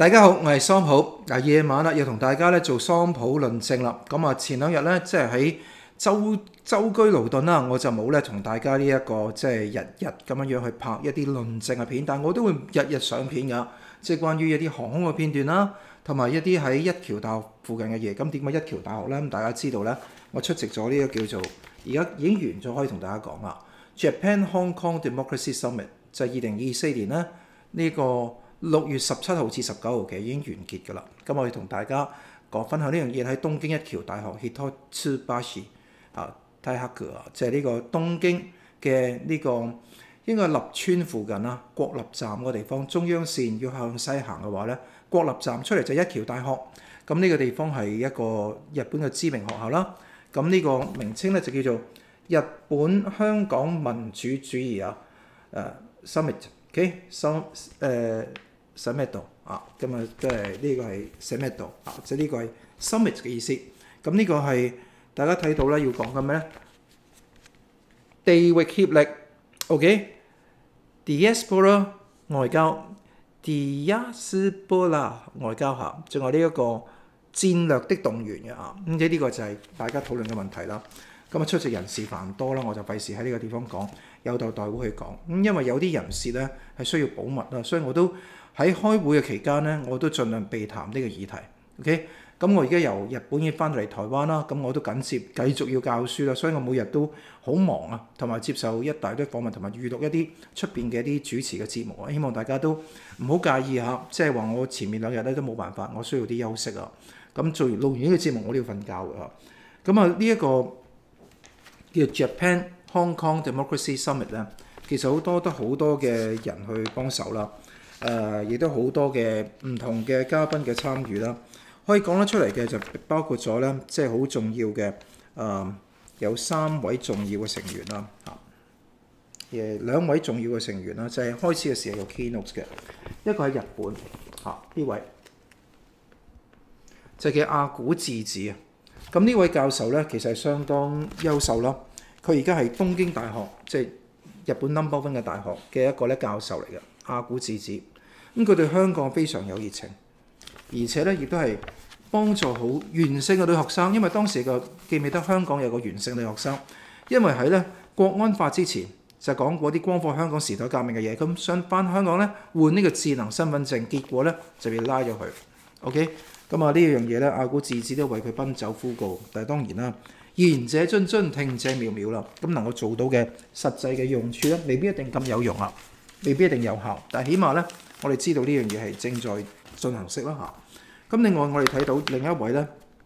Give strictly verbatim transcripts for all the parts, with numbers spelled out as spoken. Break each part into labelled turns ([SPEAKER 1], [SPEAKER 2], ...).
[SPEAKER 1] 大家好，我係桑普。嗱，夜晚啦，要同大家咧做桑普論證啦。咁啊，前兩日咧，即係喺周周居勞頓啦，我就冇咧同大家呢、這、一個即係日日咁樣樣去拍一啲論證嘅片，但我都會日日上片㗎，即係關於一啲航空嘅片段啦，同埋一啲喺一橋大學附近嘅嘢。咁點解一橋大學咧？咁大家知道咧，我出席咗呢個叫做而家已經完咗，可以同大家講啦。Japan Hong Kong Democracy Summit 就係二零二四年咧呢、這個。六月十七號至十九號嘅已經完結㗎啦。咁我哋同大家講分享呢樣嘢喺東京一橋大學 Hitotsubashi 啊 Taihaku 啊，即係呢個東京嘅呢、這個應該立川附近啦，國立站個地方，中央線要向西行嘅話咧，國立站出嚟就一橋大學。咁呢個地方係一個日本嘅知名學校啦。咁呢個名稱咧就叫做日本香港民主主義啊誒 Summit。OK，so 誒。Summit 啊，咁啊，即係呢個係 Summit 啊，即係呢個係 Summit 嘅意思。咁呢個係大家睇到啦，要講緊咩咧？地域協力 ，OK，Diaspora 外交 ，Diaspora 外交嚇，仲有呢一個戰略的動員嘅嚇。咁即係呢個就係大家討論嘅問題啦。咁啊，出席人士繁多啦，我就費事喺呢個地方講，有待代會去講。咁因為有啲人士咧係需要保密啦，所以我都。喺開會嘅期間咧，我都盡量避談呢個議題。OK，咁我而家由日本已經翻到嚟台灣啦，咁我都緊接繼續要教書啦，所以我每日都好忙啊，同埋接受一大堆訪問，同埋預錄一啲出邊嘅一啲主持嘅節目啊。希望大家都唔好介意嚇，即係話我前面兩日咧都冇辦法，我需要啲休息啊。咁做完錄完呢個節目，我都要瞓覺嘅嚇。咁啊，呢一個叫 Japan Hong Kong Democracy Summit 咧，其實好多都好多嘅人去幫手啦。誒，亦、呃、都好多嘅唔同嘅嘉賓嘅參與啦，可以講得出嚟嘅就包括咗咧，即係好重要嘅誒、呃，有三位重要嘅成員啦，嚇，誒兩位重要嘅成員啦，就係、是、開始嘅時候有 keynote 嘅，一個喺日本嚇呢、啊、位，就叫阿古智子啊。咁呢位教授咧，其實係相當優秀啦。佢而家係東京大學，即、就、係、是、日本 number one 嘅大學嘅一個咧教授嚟嘅，阿古智子。咁佢對香港非常有熱情，而且咧亦都係幫助好原性嘅女學生，因為當時個記唔記得香港有個原性女學生，因為喺咧國安法之前就講過啲光復香港時代革命嘅嘢，咁想翻香港咧換呢個智能身份證，結果咧就被拉咗去。OK，咁啊呢樣嘢咧，阿古智子都為佢奔走呼告，但係當然啦，言者諄諄，聽者渺渺啦。咁能夠做到嘅實際嘅用處咧，未必一定咁有用啊，未必一定有效，但係起碼咧。我哋知道呢樣嘢係正在進行式啦嚇。咁另外我哋睇到另一位咧，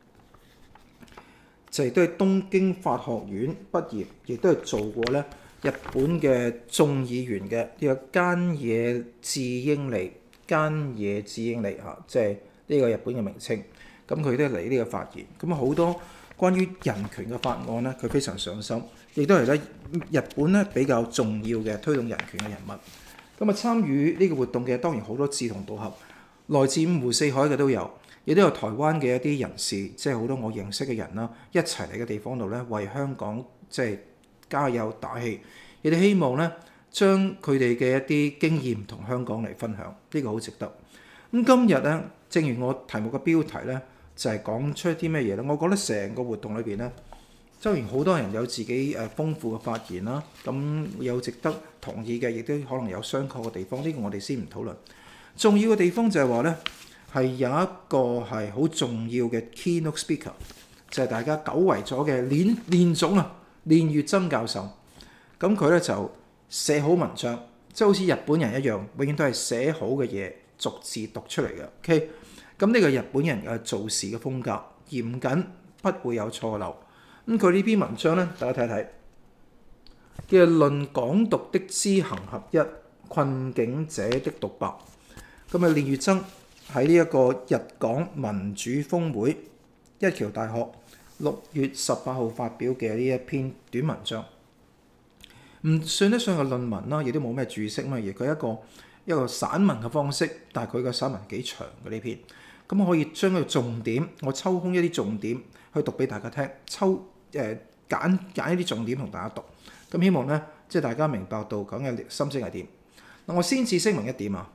[SPEAKER 1] 就係都係東京法學院畢業，亦都係做過咧日本嘅眾議員嘅呢個菅野智英利，菅野智英利嚇，即係呢個日本嘅名稱。咁佢都嚟呢個發言，咁好多關於人權嘅法案咧，佢非常上心，亦都係咧日本咧比較重要嘅推動人權嘅人物。咁啊，參與呢個活動嘅當然好多志同道合，來自五湖四海嘅都有，亦都有台灣嘅一啲人士，即係好多我認識嘅人啦，一齊嚟嘅地方度咧，為香港即係加油打氣，亦都希望咧將佢哋嘅一啲經驗同香港嚟分享，呢個好值得。咁今日咧，正如我題目嘅標題咧，就係講出啲咩嘢咧？我覺得成個活動裏邊咧，當然好多人有自己誒豐富嘅發言啦，咁有值得同意嘅，亦都可能有相確嘅地方。呢個我哋先唔討論。重要嘅地方就係話咧，係有一個係好重要嘅 keynote speaker，就係大家久違咗嘅練練總啊，練乙錚教授。咁佢咧就寫好文章，即係好似日本人一樣，永遠都係寫好嘅嘢逐字讀出嚟嘅。OK，咁呢個日本人嘅做事嘅風格嚴謹，不會有錯漏。咁佢呢篇文章咧，大家睇一睇，叫《論港獨的知行合一：困境者的獨白》。咁啊，練乙錚喺呢一個日港民主峰會，一橋大學六月十八號發表嘅呢一篇短文章，唔算得上係論文啦，亦都冇咩注釋乜嘢。佢一個一個散文嘅方式，但係佢個散文幾長嘅呢篇，咁我可以將個重點，我抽空一啲重點去讀俾大家聽，抽。誒揀揀一啲重點同大家讀，咁希望咧即係大家明白到講嘅心聲係點。嗱，我先至聲明一點啊，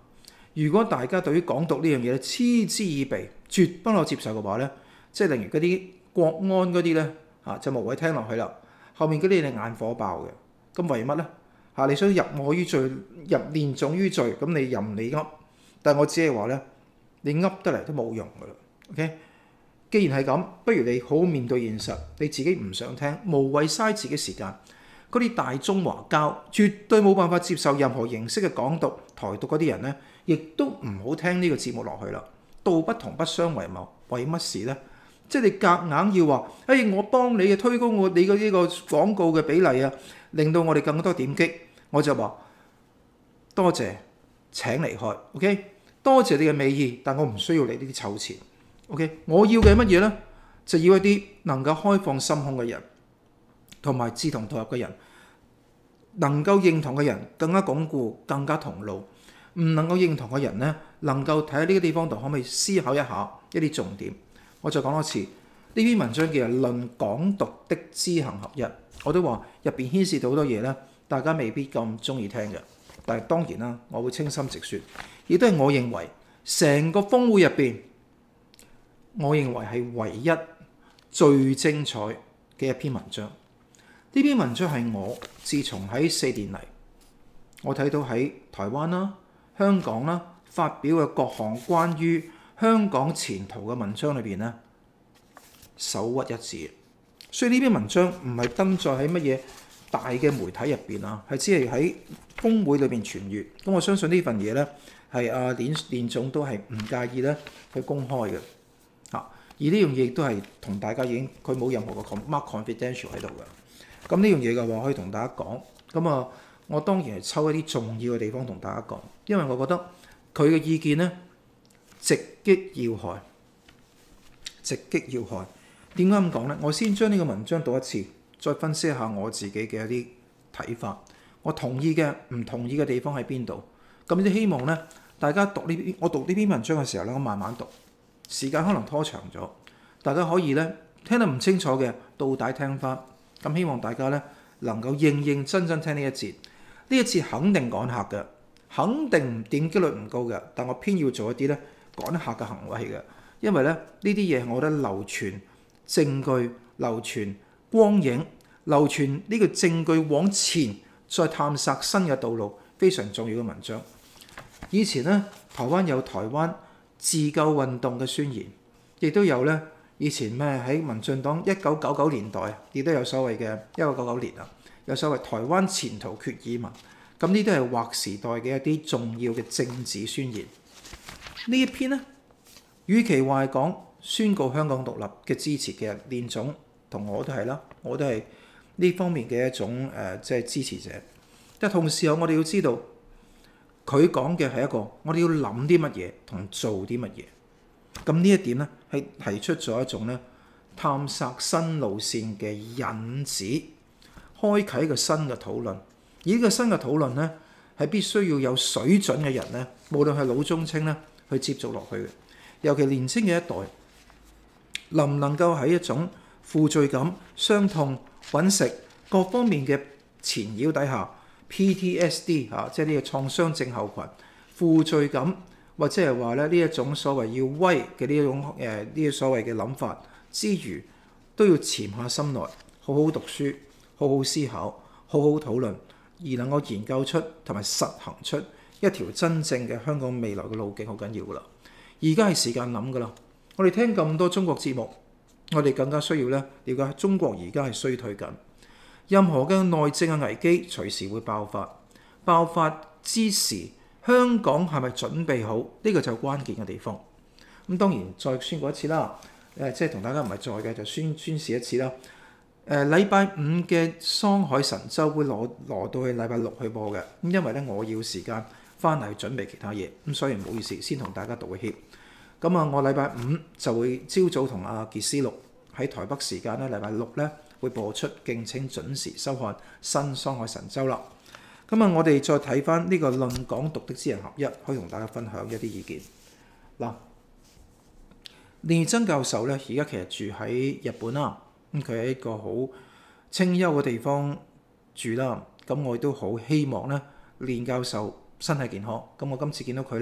[SPEAKER 1] 如果大家對於港獨呢樣嘢咧嗤之以鼻，絕不可接受嘅話咧，即係例如嗰啲國安嗰啲咧嚇就無謂聽落去啦。後面嗰啲你眼火爆嘅，咁為乜咧？嚇你想入我於罪，入連總於罪，咁你任你噏。但係我只係話咧，你噏得嚟都冇用噶啦。OK，既然係咁，不如你好好面對現實，你自己唔想聽，無謂嘥自己時間。嗰啲大中華膠絕對冇辦法接受任何形式嘅港獨、台獨嗰啲人咧，亦都唔好聽呢個節目落去啦。道不同不相為謀，為乜事咧？即係你夾硬要話，誒、hey, 我幫你嘅推高我你嘅呢個廣告嘅比例啊，令到我哋更多點擊，我就話多謝請離開。OK， 多謝你嘅美意，但我唔需要你呢啲臭錢。OK， 我要嘅乜嘢咧？就要一啲能夠開放心胸嘅人，同埋志同道合嘅人，能夠認同嘅人更加鞏固，更加同路。唔能夠認同嘅人咧，能夠睇喺呢個地方度可唔可以思考一下一啲重點。我再講多次，呢篇文章叫做《論港獨的知行合一》，我都話入邊牽涉到好多嘢咧，大家未必咁中意聽嘅。但係當然啦，我會清心直説，亦都係我認為成個峰會入邊，我認為係唯一最精彩嘅一篇文章。呢篇文章係我自從喺四年嚟，我睇到喺台灣啦、香港啦發表嘅各項關於香港前途嘅文章裏邊咧，首屈一指。所以呢篇文章唔係登載喺乜嘢大嘅媒體入邊啊，係只係喺峰會裏邊傳閱。咁我相信呢份嘢咧係阿連連總都係唔介意咧去公開嘅嚇。而呢樣嘢亦都係同大家已經佢冇任何個 mark confidential 喺度嘅。咁呢樣嘢嘅話可以同大家講。咁啊，我當然係抽一啲重要嘅地方同大家講，因為我覺得佢嘅意見咧直擊要害，直擊要害。點解咁講咧？我先將呢個文章讀一次，再分析一下我自己嘅一啲睇法。我同意嘅、唔同意嘅地方喺邊度？咁你希望咧，大家讀呢篇我讀呢篇文章嘅時候咧，我慢慢讀，時間可能拖長咗，大家可以咧聽得唔清楚嘅倒帶聽翻。咁希望大家咧能夠認認真真聽呢一節，呢一節肯定趕客嘅，肯定點擊率唔高嘅，但我偏要做一啲咧趕客嘅行為嘅，因為咧呢啲嘢我覺得流傳證據、流傳光影、流傳呢個證據往前再探索新嘅道路，非常重要嘅文章。以前咧台灣有台灣自救運動嘅宣言，亦都有咧。以前咩喺民進黨一九九九年代，亦都有所謂嘅一九九九年啊，有所謂台灣前途決議文。咁呢啲係劃時代嘅一啲重要嘅政治宣言。呢一篇呢，與其話係講宣告香港獨立嘅支持嘅連總同我都係啦，我都係呢方面嘅一種誒、呃，即係支持者。但同時候我哋要知道，佢講嘅係一個我哋要諗啲乜嘢同做啲乜嘢。咁呢一點咧，係提出咗一種咧探索新路線嘅引子，開啟一個新嘅討論。而呢個新嘅討論咧，係必須要有水準嘅人咧，無論係老中青咧，去接觸落去嘅。尤其年輕嘅一代，能唔能夠喺一種負罪感、傷痛、揾食各方面嘅纏繞底下 ，P T S D 嚇、啊，即係呢個創傷症候群、負罪感。或者係話咧呢一種所謂要威嘅呢一種誒呢啲所謂嘅諗法之餘，都要潛下心來，好好讀書，好好思考，好好討論，而能夠研究出同埋實行出一條真正嘅香港未來嘅路徑，好緊要噶啦。而家係時間諗噶啦。我哋聽咁多中國節目，我哋更加需要咧了解中國而家係衰退緊，任何嘅內政嘅危機隨時會爆發，爆發之時。香港係咪準備好？呢、這個就係關鍵嘅地方。咁當然再宣告一次啦。誒，即係同大家唔係在嘅，就宣宣示一次啦。誒、呃，禮拜五嘅桑海神州會攞攞到去禮拜六去播嘅。咁因為咧，我要時間翻嚟準備其他嘢，咁所以唔好意思，先同大家道個歉。咁啊，我禮拜五就會朝早同阿傑斯錄喺台北時間咧，禮拜六咧會播出，敬請準時收看新桑海神州啦。咁啊，我哋再睇翻呢個論港獨的知行合一，可以同大家分享一啲意見。嗱，練曾教授咧，而家其實住喺日本啦，咁佢喺一個好清幽嘅地方住啦。咁我亦都好希望咧，練教授身體健康。咁我今次見到佢咧，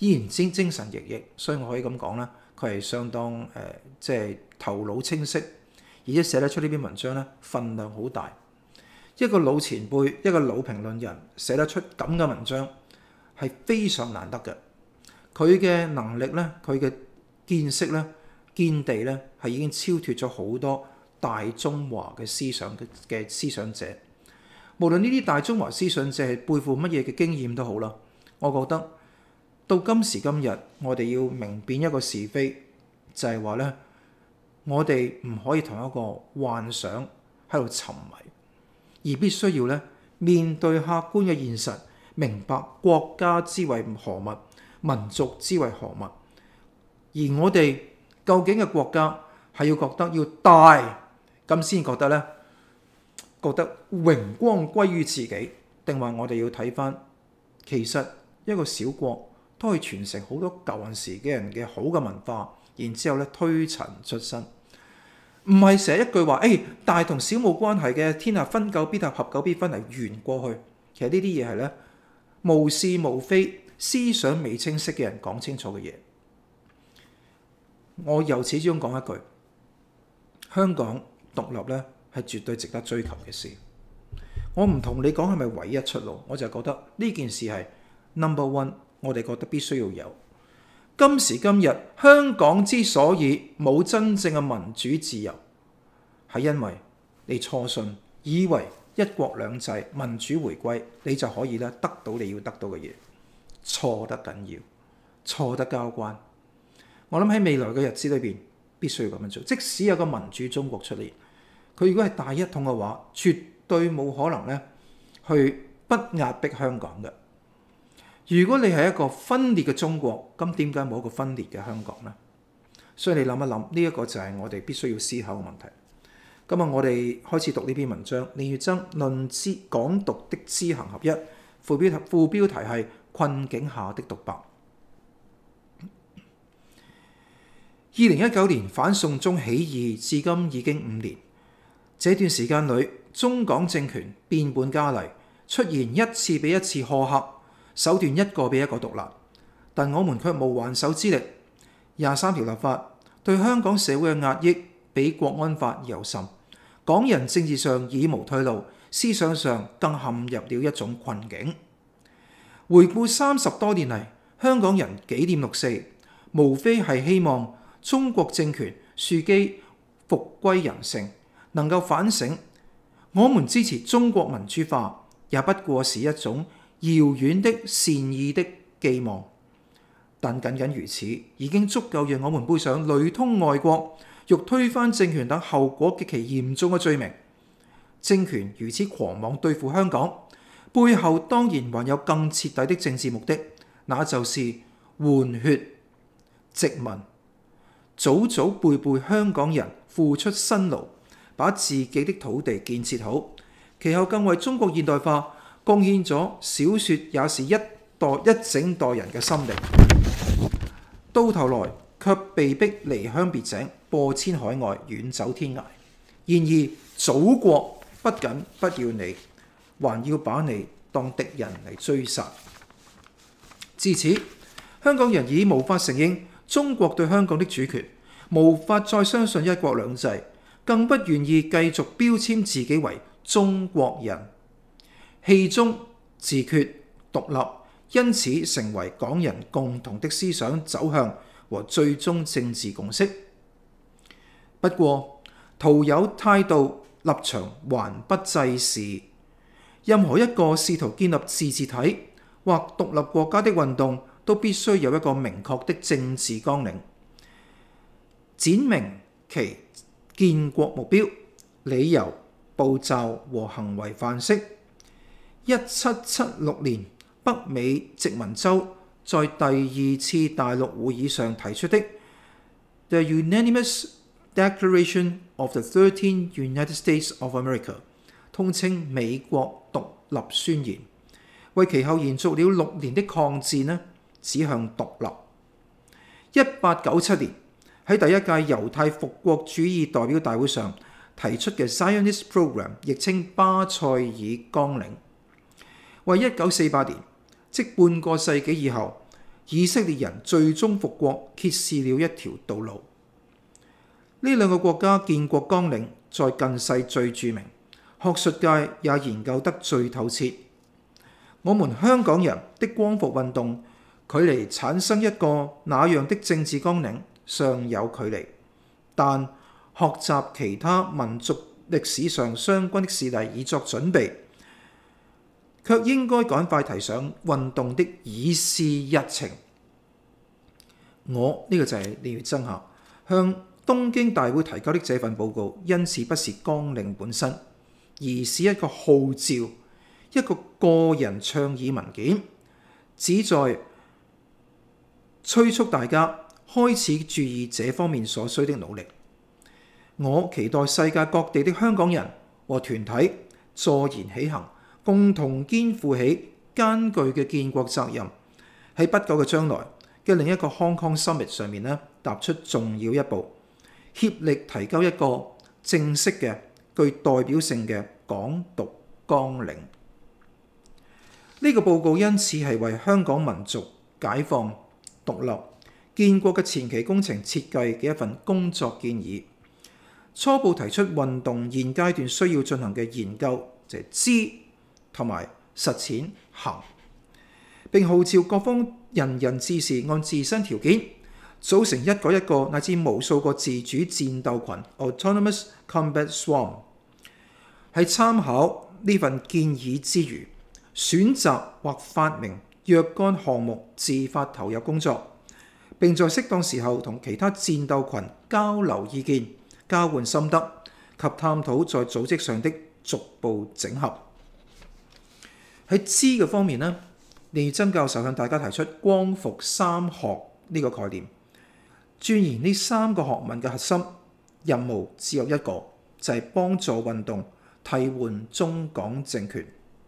[SPEAKER 1] 依然精精神奕奕，所以我可以咁講啦，佢係相當誒、呃，即係頭腦清晰，而且寫得出呢篇文章咧，分量好大。一個老前輩，一個老評論人寫得出咁嘅文章係非常難得嘅。佢嘅能力咧，佢嘅見識咧、見地咧，係已經超脫咗好多大中華嘅思想嘅思想者。無論呢啲大中華思想者係背負乜嘢嘅經驗都好啦，我覺得到今時今日，我哋要明辨一個是非，就係話咧，我哋唔可以同一個幻想喺度沉迷，而必須要咧面對客觀嘅現實，明白國家之為何物，民族之為何物。而我哋究竟嘅國家係要覺得要大，咁先覺得咧，覺得榮光歸於自己，定話我哋要睇返，其實一個小國都可以傳承好多舊陣時嘅人嘅好嘅文化，然之後咧推陳出新，唔係成日一句話，誒、哎、大同小冇關係嘅，天下分久必合，合久必分，嚟完過去。其實呢啲嘢係咧無是無非思想未清晰嘅人講清楚嘅嘢。我由始至終講一句，香港獨立咧係絕對值得追求嘅事。我唔同你講係咪唯一出路，我就覺得呢件事係 number one， 我哋覺得必須要有。今時今日香港之所以冇真正嘅民主自由，係因為你錯信，以為一國兩制、民主回歸，你就可以咧得到你要得到嘅嘢，錯得緊要，錯得交關。我諗喺未來嘅日子裏邊，必須要咁樣做。即使有個民主中國出嚟，佢如果係大一統嘅話，絕對冇可能咧去不壓迫香港嘅。如果你係一個分裂嘅中國，咁點解冇一個分裂嘅香港呢？所以你諗一諗，呢一個就係我哋必須要思考嘅問題。咁啊，我哋開始讀呢篇文章，練乙錚論之港獨的知行合一，副標題副標題係困境下的獨白。二零一九年反送中起義至今已經五年，這段時間裏，中港政權變本加厲，出現一次比一次苛刻，手段一個比一個毒辣，但我們卻無還手之力。廿三條立法對香港社會嘅壓抑比國安法尤甚，港人政治上已無退路，思想上更陷入了一種困境。回顧三十多年嚟，香港人紀念六四，無非係希望中國政權樹基復歸人性，能夠反省。我們支持中國民主化，也不過是一種遙遠的善意的寄望，但僅僅如此已經足夠讓我們背上雷通外國、欲推翻政權等後果極其嚴重嘅罪名。政權如此狂妄對付香港，背後當然還有更徹底的政治目的，那就是換血殖民。早早背背香港人付出辛勞，把自己的土地建設好，其後更為中國現代化貢獻咗小説也是一代一整代人嘅心力，到頭來卻被逼離鄉別井，播遷海外，遠走天涯。然而祖國不僅不要你，還要把你當敵人嚟追殺。至此，香港人已無法承認中國對香港的主權，無法再相信一國兩制，更不願意繼續標籤自己為中國人。戲中自決獨立，因此成為港人共同的思想走向和最終政治共識。不過，徒有態度立場還不濟事。任何一個試圖建立自治體或獨立國家的運動，都必須有一個明確的政治綱領，展明其建國目標、理由、步驟和行為範式。一七七六年北美殖民州在第二次大陸會議上提出的 The Unanimous Declaration of the Thirteen United States of America， 通稱美國獨立宣言，為其後延續了六年的抗戰呢指向獨立。一八九七年喺第一屆猶太復國主義代表大會上提出嘅 Zionist Program， 亦稱巴塞爾綱領，為一九四八年，即半個世紀以後以色列人最終復國揭示了一條道路。呢兩個國家建國綱領在近世最著名，學術界也研究得最透徹。我們香港人的光復運動距離產生一個那樣的政治綱領尚有距離，但學習其他民族歷史上相關的事例以作準備，卻應該趕快提上運動的議事日程。我呢、這個就係李月增下向東京大會提交的這份報告，因此不是綱領本身，而是一個號召，一個個人倡議文件，旨在催促大家開始注意這方面所需的努力。我期待世界各地的香港人和團體坐言起行，共同肩負起艱巨嘅建國責任，喺不久嘅將來嘅另一個 Hong Kong Summit 上面呢，踏出重要一步，協力提交一個正式嘅具代表性嘅港獨綱領。呢個報告因此係為香港民族解放、獨立、建國嘅前期工程設計嘅一份工作建議，初步提出運動現階段需要進行嘅研究，就係知同埋實踐行，並號召各方人人志士按自身條件組成一個一個乃至無數個自主戰鬥群 （Autonomous Combat Swarm）。喺參考呢份建議之餘，選擇或發明若干項目自發投入工作，並在適當時候同其他戰鬥群交流意見、交換心得及探討在組織上的逐步整合。喺知嘅方面呢，李月增教授向大家提出光復三學呢個概念，鑽研呢三個學問嘅核心任務只有一個，就係、是、幫助運動替換中港政權。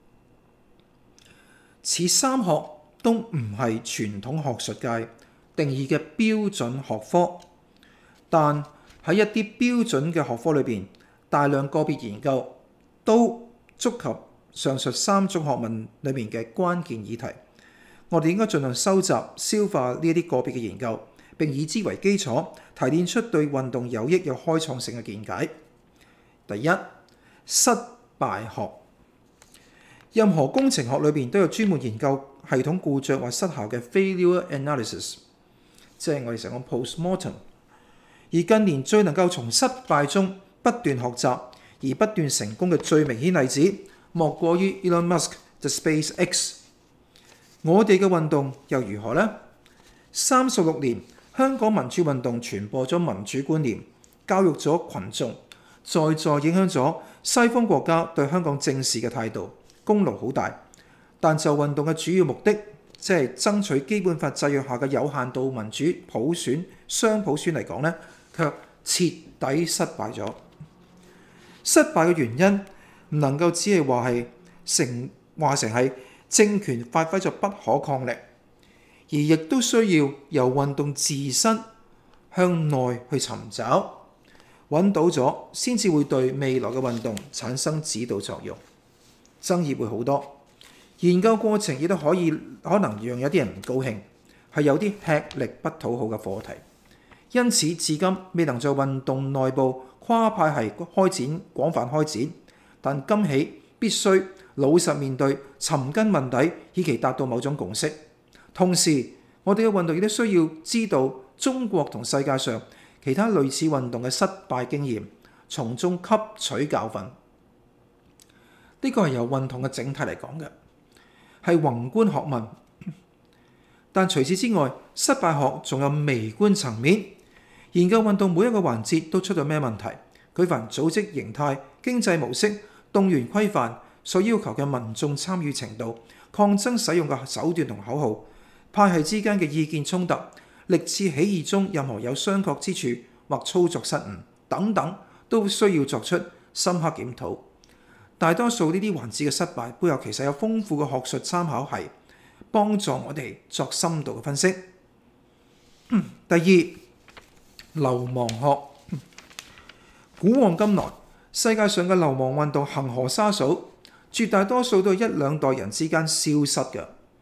[SPEAKER 1] 此三學都唔係傳統學術界定義嘅標準學科，但喺一啲標準嘅學科裏邊，大量個別研究都觸及上述三種學問裏面嘅關鍵議題。我哋應該盡量收集、消化呢一啲個別嘅研究，並以之為基礎，提煉出對運動有益、有開創性嘅見解。第一，失敗學。任何工程學裏邊都有專門研究系統故障或失效嘅 failure analysis， 即係我哋成日講 postmortem。而近年最能夠從失敗中不斷學習而不斷成功嘅最明顯例子，莫過於 Elon Musk 嘅 SpaceX。我哋嘅運動又如何呢？三十六年，香港民主運動傳播咗民主觀念，教育咗群眾，在在影響咗西方國家對香港正視嘅態度，功勞好大。但就運動嘅主要目的，即係爭取基本法制約下嘅有限度民主普選、雙普選嚟講呢，卻徹底失敗咗。失敗嘅原因唔能夠只係話係成話成係政權發揮咗不可抗力，而亦都需要由運動自身向內去尋找，揾到咗先至會對未來嘅運動產生指導作用。爭議會好多，研究過程亦都可以可能讓有啲人唔高興，係有啲吃力不討好嘅課題。因此至今未能在運動內部跨派系開展廣泛開展，但今起必須老實面對、尋根問底，以期達到某種共識。同時，我哋嘅運動亦都需要知道中國同世界上其他類似運動嘅失敗經驗，從中吸取教訓。呢個係由運動嘅整體嚟講嘅，係宏觀學問。但除此之外，失敗學仲有微觀層面，研究運動每一個環節都出咗咩問題，舉凡組織形態、經濟模式、動員規範所要求嘅民眾參與程度、抗爭使用嘅手段同口號、派系之間嘅意見衝突、歷次起義中任何有商榷之處或操作失誤等等，都需要作出深刻檢討。大多數呢啲環節嘅失敗背後其實有豐富嘅學術參考系，幫助我哋作深度嘅分析。第二，流亡學。古往今來，世界上嘅流亡運動恆河沙數，絕大多數都係一兩代人之間消失嘅。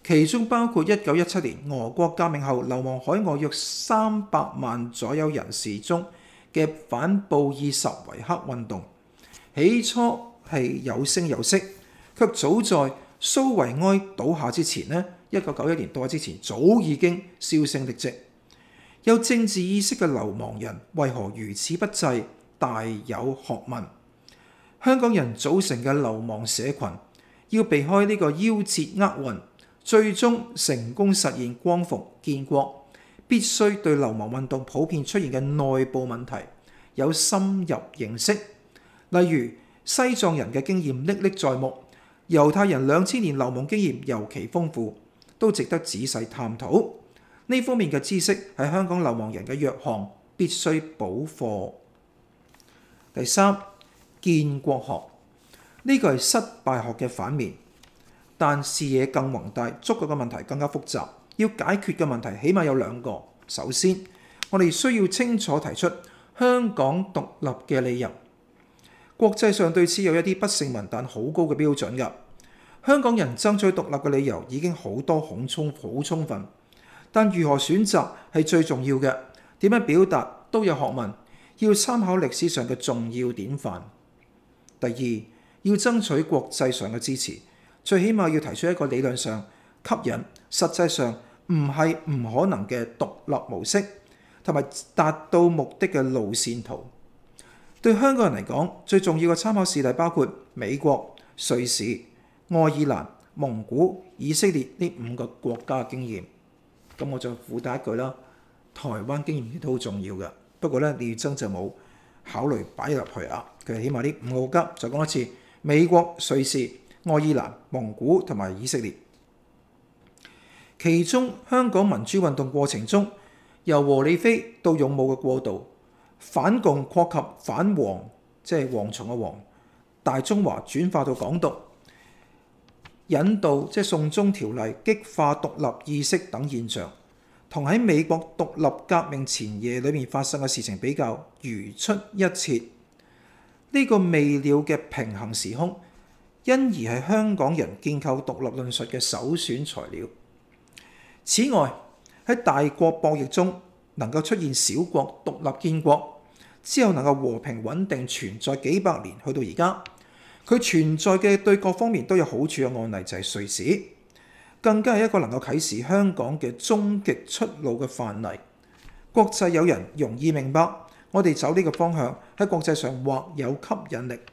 [SPEAKER 1] 其中包括一九一七年俄國革命後流亡海外約三百萬左右人士中嘅反布爾什維克運動。起初係有聲有色，卻早在蘇維埃倒下之前呢，一九九一年倒下之前，早已經銷聲匿跡。有政治意識嘅流亡人為何如此不濟？大有學問。香港人組成嘅流亡社群要避開呢個夭折厄運，最終成功實現光復建國，必須對流亡運動普遍出現嘅內部問題有深入認識。例如西藏人嘅經驗歷歷在目，猶太人兩千年流亡經驗尤其豐富，都值得仔細探討。呢方面嘅知識係香港流亡人嘅弱項，必須補課。第三，建國學呢個係失敗學嘅反面，但視野更宏大，觸覺嘅問題更加複雜。要解決嘅問題起碼有兩個。首先，我哋需要清楚提出香港獨立嘅理由。國際上對此有一啲不成文但好高嘅標準㗎。香港人爭取獨立嘅理由已經好多好充好充分，但如何選擇係最重要嘅。點樣表達都有學問，要參考歷史上嘅重要典範。第二，要爭取國際上嘅支持，最起碼要提出一個理論上吸引、實際上唔係唔可能嘅獨立模式，同埋達到目的嘅路線圖。對香港人嚟講，最重要嘅參考事例包括美國、瑞士、愛爾蘭、蒙古、以色列呢五個國家嘅經驗。咁我就附帶一句啦，台灣經驗亦都好重要嘅。不過咧，李月增就冇考慮擺入去啊。佢起碼呢五個國家，再講一次：美國、瑞士、愛爾蘭、蒙古同埋以色列。其中香港民主運動過程中，由和理非到勇武嘅過渡，反共擴及反蝗，即係蝗蟲嘅蝗，大中華轉化到港獨，引導即係送中條例，激化獨立意識等現象，同喺美國獨立革命前夜裏面發生嘅事情比較如出一轍。呢、這個未了嘅平衡時空，因而係香港人建構獨立論述嘅首選材料。此外，喺大國博弈中能夠出現小國獨立建國之後能夠和平穩定存在幾百年，去到而家，佢存在嘅對各方面都有好處嘅案例就係瑞士，更加係一個能夠啟示香港嘅終極出路嘅範例。國際友人容易明白，我哋走呢個方向喺國際上或有吸引力。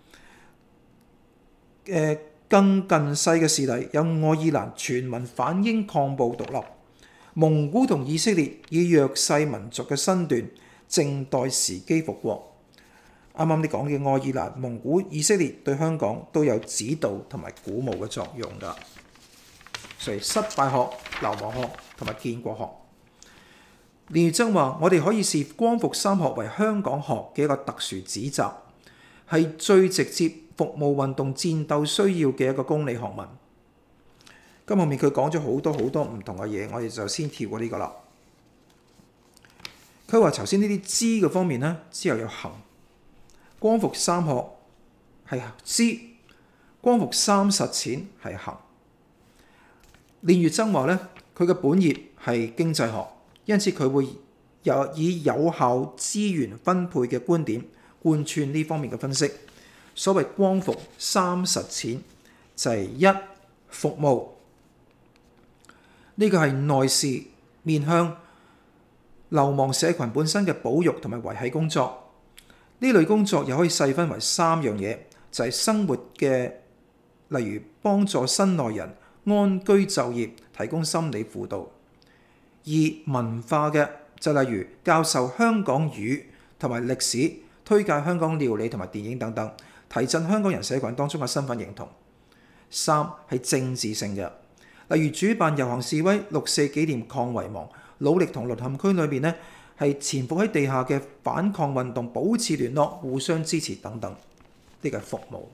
[SPEAKER 1] 呃更近世嘅事例有愛爾蘭全民反英抗暴獨立，蒙古同以色列以弱勢民族嘅身段靜待時機復國。啱啱你講嘅愛爾蘭、蒙古、以色列對香港都有指導同埋鼓舞嘅作用㗎。所以失敗學、流亡學同埋建國學。連增話：我哋可以視光復三學為香港學嘅一個特殊指責，係最直接服務運動戰鬥需要嘅一個公理學問。咁後面佢講咗好多好多唔同嘅嘢，我哋就先跳過呢個啦。佢話頭先呢啲知嘅方面呢，之後有行。光復三學係知，光復三實踐係行。練乙錚話咧，佢嘅本業係經濟學，因此佢會有以有效資源分配嘅觀點貫穿呢方面嘅分析。所謂光復三實踐就係、是、一服務，呢、這個係內事，面向流亡社群本身嘅保育同埋維繫工作。呢類工作又可以細分為三樣嘢，就係、是、生活嘅，例如幫助新來人安居就業，提供心理輔導；二文化嘅就例如教授香港語同埋歷史，推介香港料理同埋電影等等，提振香港人社群當中嘅身份認同。三係政治性嘅，例如主辦遊行示威、六四紀念抗遺忘，努力同淪陷區裏面呢係潛伏喺地下嘅反抗運動保持聯絡、互相支持等等。呢個係服務。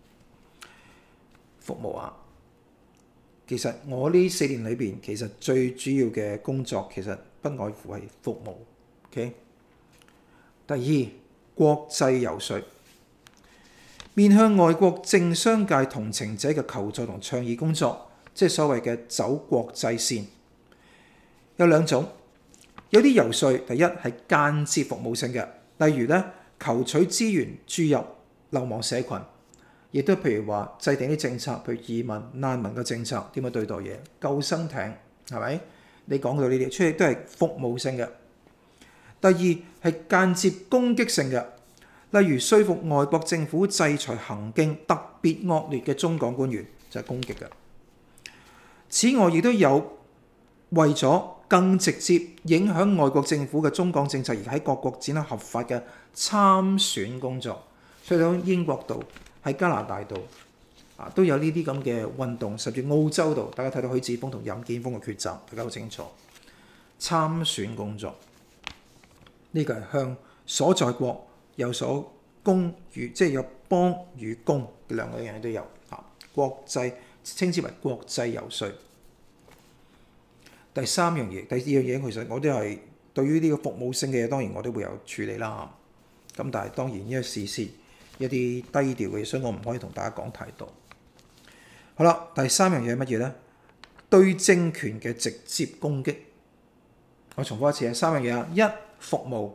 [SPEAKER 1] 服務啊，其實我呢四年裏邊，其實最主要嘅工作其實不外乎係服務。OK。第二，國際游說，面向外國政商界同情者嘅求助同倡議工作， 即係所謂嘅走國際線。有兩種，有啲游說，第一係間接服務性嘅，例如咧求取資源注入流亡社群，亦都譬如話制定啲政策，譬如移民難民嘅政策點樣對待嘢，救生艇係咪？你講到呢啲，出嚟都係服務性嘅。第二係間接攻擊性嘅，例如說服外國政府制裁行徑特別惡劣嘅中港官員，就係攻擊嘅。此外，亦都有為咗更直接影響外國政府嘅中港政策而喺各國展開合法嘅參選工作，所以喺英國度、喺加拿大度啊都有呢啲咁嘅運動，甚至澳洲度，大家睇到許智峰同任建峰嘅抉擇，大家好清楚。參選工作呢個係向所在國有所功與，即係有幫與功嘅兩個樣嘢都有啊。國際稱之為國際游說。第三樣嘢，第二樣嘢其實我都係對於呢個服務性嘅嘢，當然我都會有處理啦。咁但係當然因為事先一啲低調嘅嘢，所以我唔可以同大家講太多。好啦，第三樣嘢係乜嘢咧？對政權嘅直接攻擊。我重複一次啊，三樣嘢啊，一服務，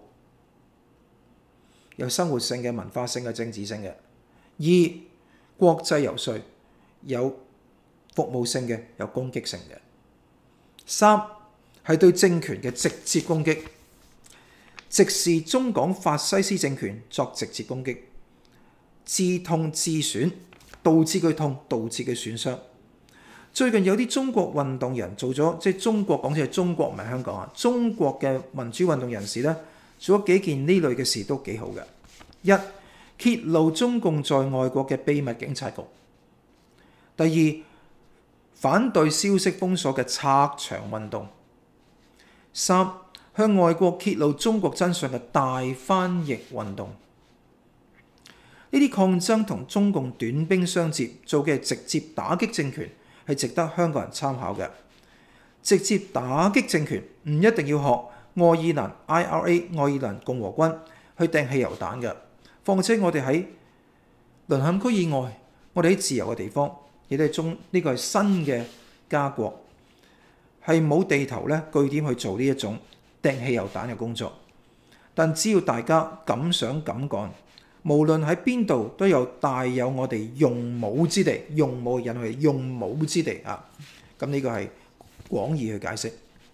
[SPEAKER 1] 有生活性嘅、文化性嘅、政治性嘅；二國際游說，有服務性嘅、有攻擊性嘅。三係對政權嘅直接攻擊，直視中港法西斯政權作直接攻擊，自痛自損，導致佢痛，導致佢損傷。最近有啲中國運動人做咗，即係中國講嘅係中國唔係香港啊，中國嘅民主運動人士咧做咗幾件呢類嘅事都幾好嘅。一，揭露中共在外國嘅秘密警察局；第二，反對消息封鎖嘅拆牆運動；三，向外國揭露中國真相嘅大翻譯運動。呢啲抗爭同中共短兵相接，做嘅係直接打擊政權，係值得香港人參考嘅。直接打擊政權唔一定要學愛爾蘭 I R A 愛爾蘭共和軍去掟汽油彈嘅。況且我哋喺淪陷區以外，我哋喺自由嘅地方，亦都係中呢個係新嘅家國，係冇地頭咧據點去做呢一種掟汽油彈嘅工作。但只要大家敢想敢幹，無論喺邊度都有大有我哋用武之地，用武引去用武之地啊！咁呢個係廣義去解釋。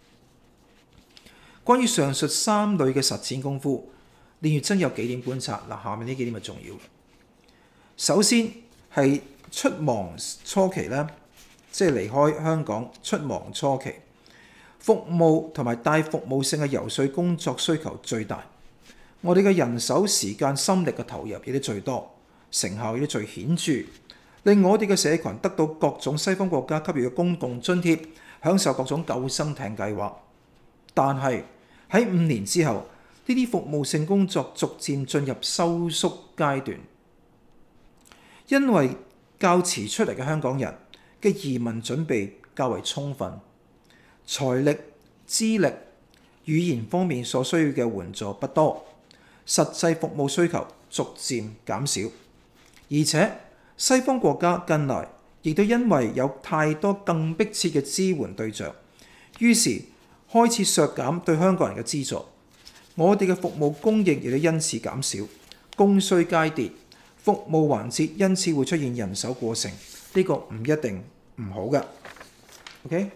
[SPEAKER 1] 關於上述三類嘅實踐功夫，練乙錚有幾點觀察嗱？下面呢幾點係重要嘅。首先係出亡初期咧，即係離開香港出亡初期，服務同埋帶服務性嘅游說工作需求最大。我哋嘅人手、時間、心力嘅投入亦都最多，成效亦都最顯著，令我哋嘅社群得到各種西方國家給予嘅公共津貼，享受各種救生艇計劃。但係喺五年之後，呢啲服務性工作逐漸進入收縮階段，因為較遲出嚟嘅香港人嘅移民準備較為充分，財力、資歷、語言方面所需要嘅援助不多。實際服務需求逐漸減少，而且西方國家近來亦都因為有太多更迫切嘅支援對象，於是開始削減對香港人嘅資助。我哋嘅服務供應亦都因此減少，供需皆跌，服務環節因此會出現人手過剩，呢個唔一定唔好嘅。OK，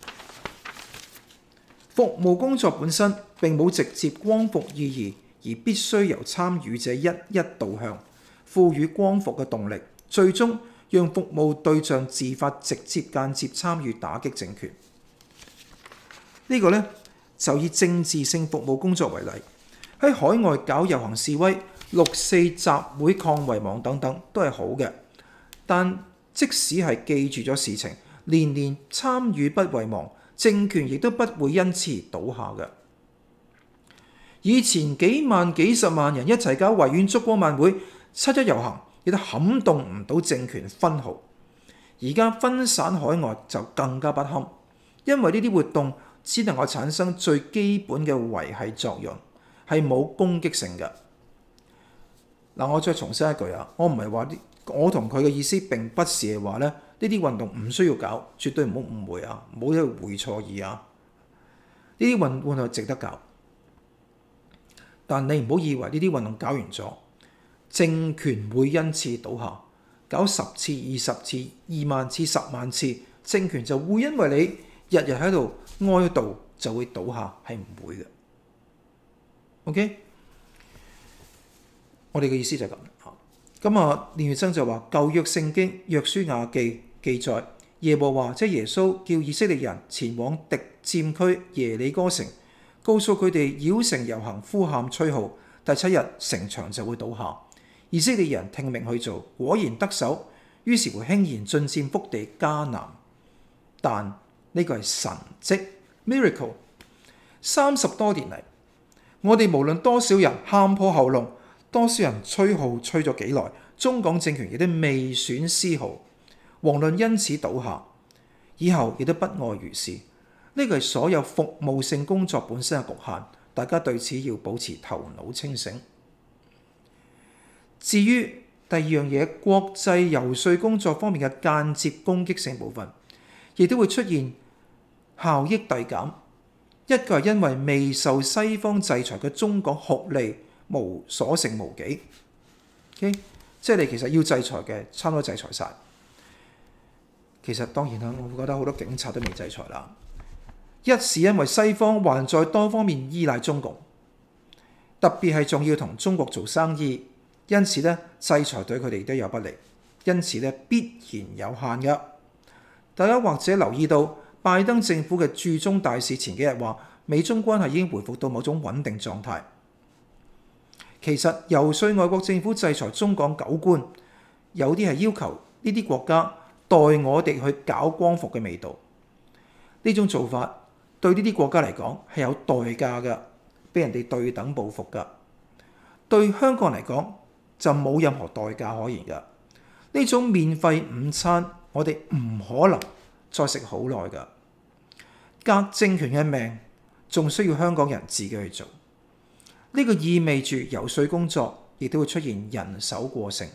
[SPEAKER 1] 服務工作本身並冇直接光復意義。而必須由參與者一一導向，賦予光復嘅動力，最終讓服務對象自發直接間接參與打擊政權。呢、這個呢，就以政治性服務工作為例，喺海外搞遊行示威、六四集會抗遺忘等等都係好嘅。但即使係記住咗事情，年年參與不遺忘，政權亦都不會因此而倒下嘅。以前幾萬幾十萬人一齊搞維園燭光晚會、七一遊行，亦都撼動唔到政權分毫。而家分散海外就更加不堪，因為呢啲活動只能夠產生最基本嘅維繫作用，係冇攻擊性嘅。嗱，我再重申一句啊，我唔係話啲我同佢嘅意思並不是係話咧，呢啲運動唔需要搞，絕對唔好誤會啊，唔好喺度會錯意啊。呢啲運運動值得搞，但你唔好以為呢啲運動搞完咗，政權會因此倒下。搞十次、二十次、二萬次、十萬次，政權就會因為你日日喺度哀悼就會倒下，係唔會嘅。OK， 我哋嘅意思就係咁。咁啊，練乙錚就話舊約聖經約書亞記記載，耶和華即係耶穌叫以色列人前往敵佔區耶利哥城，告訴佢哋繞城遊行，呼喊吹號，第七日城牆就會倒下。以色列人聽命去做，果然得手，於是乎輕然進佔福地迦南。但呢個係神蹟 miracle。三十多年嚟，我哋無論多少人喊破喉嚨，多少人吹號吹咗幾耐，中港政權亦都未損絲毫，遑論因此倒下，以後亦都不外如是。呢個係所有服務性工作本身嘅局限，大家對此要保持頭腦清醒。至於第二樣嘢，國際遊說工作方面嘅間接攻擊性部分，亦都會出現效益遞減。一個係因為未受西方制裁嘅中港酷吏無所剩無幾。Okay? 即係你其實要制裁嘅，差唔多制裁晒。其實當然啦，我會覺得好多警察都未制裁啦。一是因為西方還在多方面依賴中共，特別係仲要同中國做生意。因此咧，制裁對佢哋都有不利，因此咧必然有限嘅。大家或者留意到，拜登政府嘅駐中大使前幾日話，美中關係已經回復到某種穩定狀態。其實游說外國政府制裁中港狗官，有啲係要求呢啲國家代我哋去搞光復嘅味道。呢種做法對呢啲國家嚟講係有代價嘅，俾人哋對等報復㗎。對香港嚟講，就冇任何代價可言㗎。呢種免費午餐，我哋唔可能再食好耐㗎。革政權嘅命，仲需要香港人自己去做。呢、這個意味住游說工作亦都會出現人手過剩。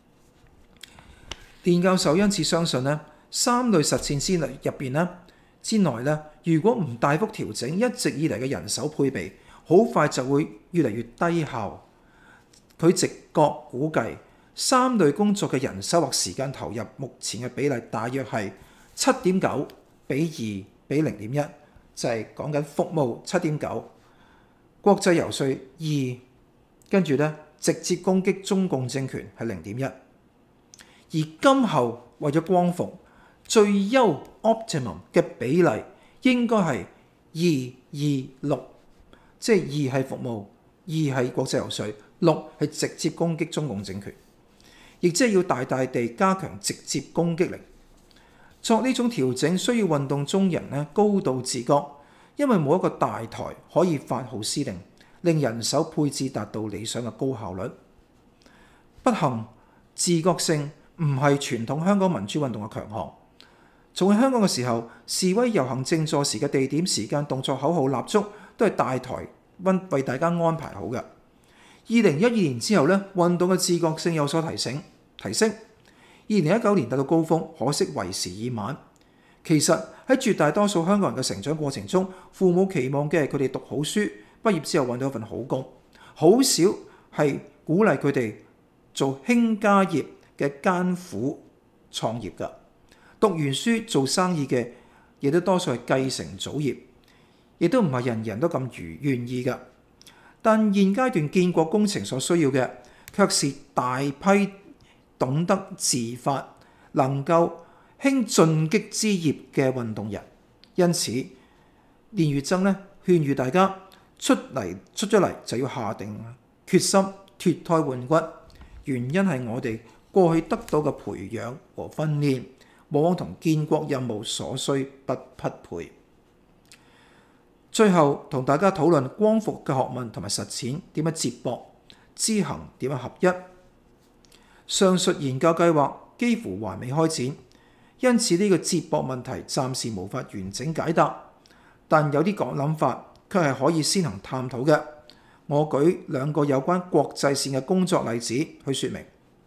[SPEAKER 1] 練教授因此相信咧，三類實踐之內入邊咧之內咧，如果唔大幅調整一直以嚟嘅人手配備，好快就會越嚟越低效。佢直覺估計三類工作嘅人手或時間投入，目前嘅比例大約係七點九比二比零點一，就係講緊服務七點九，國際游說二，跟住咧直接攻擊中共政權係零點一。而今後為咗光復，最優 optimum 嘅比例應該係二二六，即係二係服務，二係國際游說。六係直接攻擊中共政權，亦即係要大大地加強直接攻擊力。作呢種調整需要運動中人咧高度自覺，因為冇一個大台可以發號施令，令人手配置達到理想嘅高效率。不幸，自覺性唔係傳統香港民主運動嘅強項。從喺香港嘅時候，示威遊行靜坐時嘅地點、時間、動作、口號、蠟燭都係大台為為大家安排好嘅。二零一二年之後咧，運動嘅自覺性有所提升提升。二零一九年達到高峰，可惜為時已晚。其實喺絕大多數香港人嘅成長過程中，父母期望嘅係佢哋讀好書，畢業之後揾到一份好工，好少係鼓勵佢哋做興家業嘅艱苦創業㗎。讀完書做生意嘅，亦都多數係繼承祖業，亦都唔係人人都咁如願意㗎。但現階段建國工程所需要嘅，卻是大批懂得自發、能夠興進擊之業嘅運動人。因此，練乙錚咧勸喻大家出嚟出咗嚟就要下定決心脫胎換骨。原因係我哋過去得到嘅培養和訓練，往往同建國任務所需不匹配。最後同大家討論光復嘅學問同埋實踐點樣接駁，知行點樣合一。上述研究計劃幾乎還未開展，因此呢個接駁問題暫時無法完整解答。但有啲講諗法卻係可以先行探討嘅。我舉兩個有關國際線嘅工作例子去說明。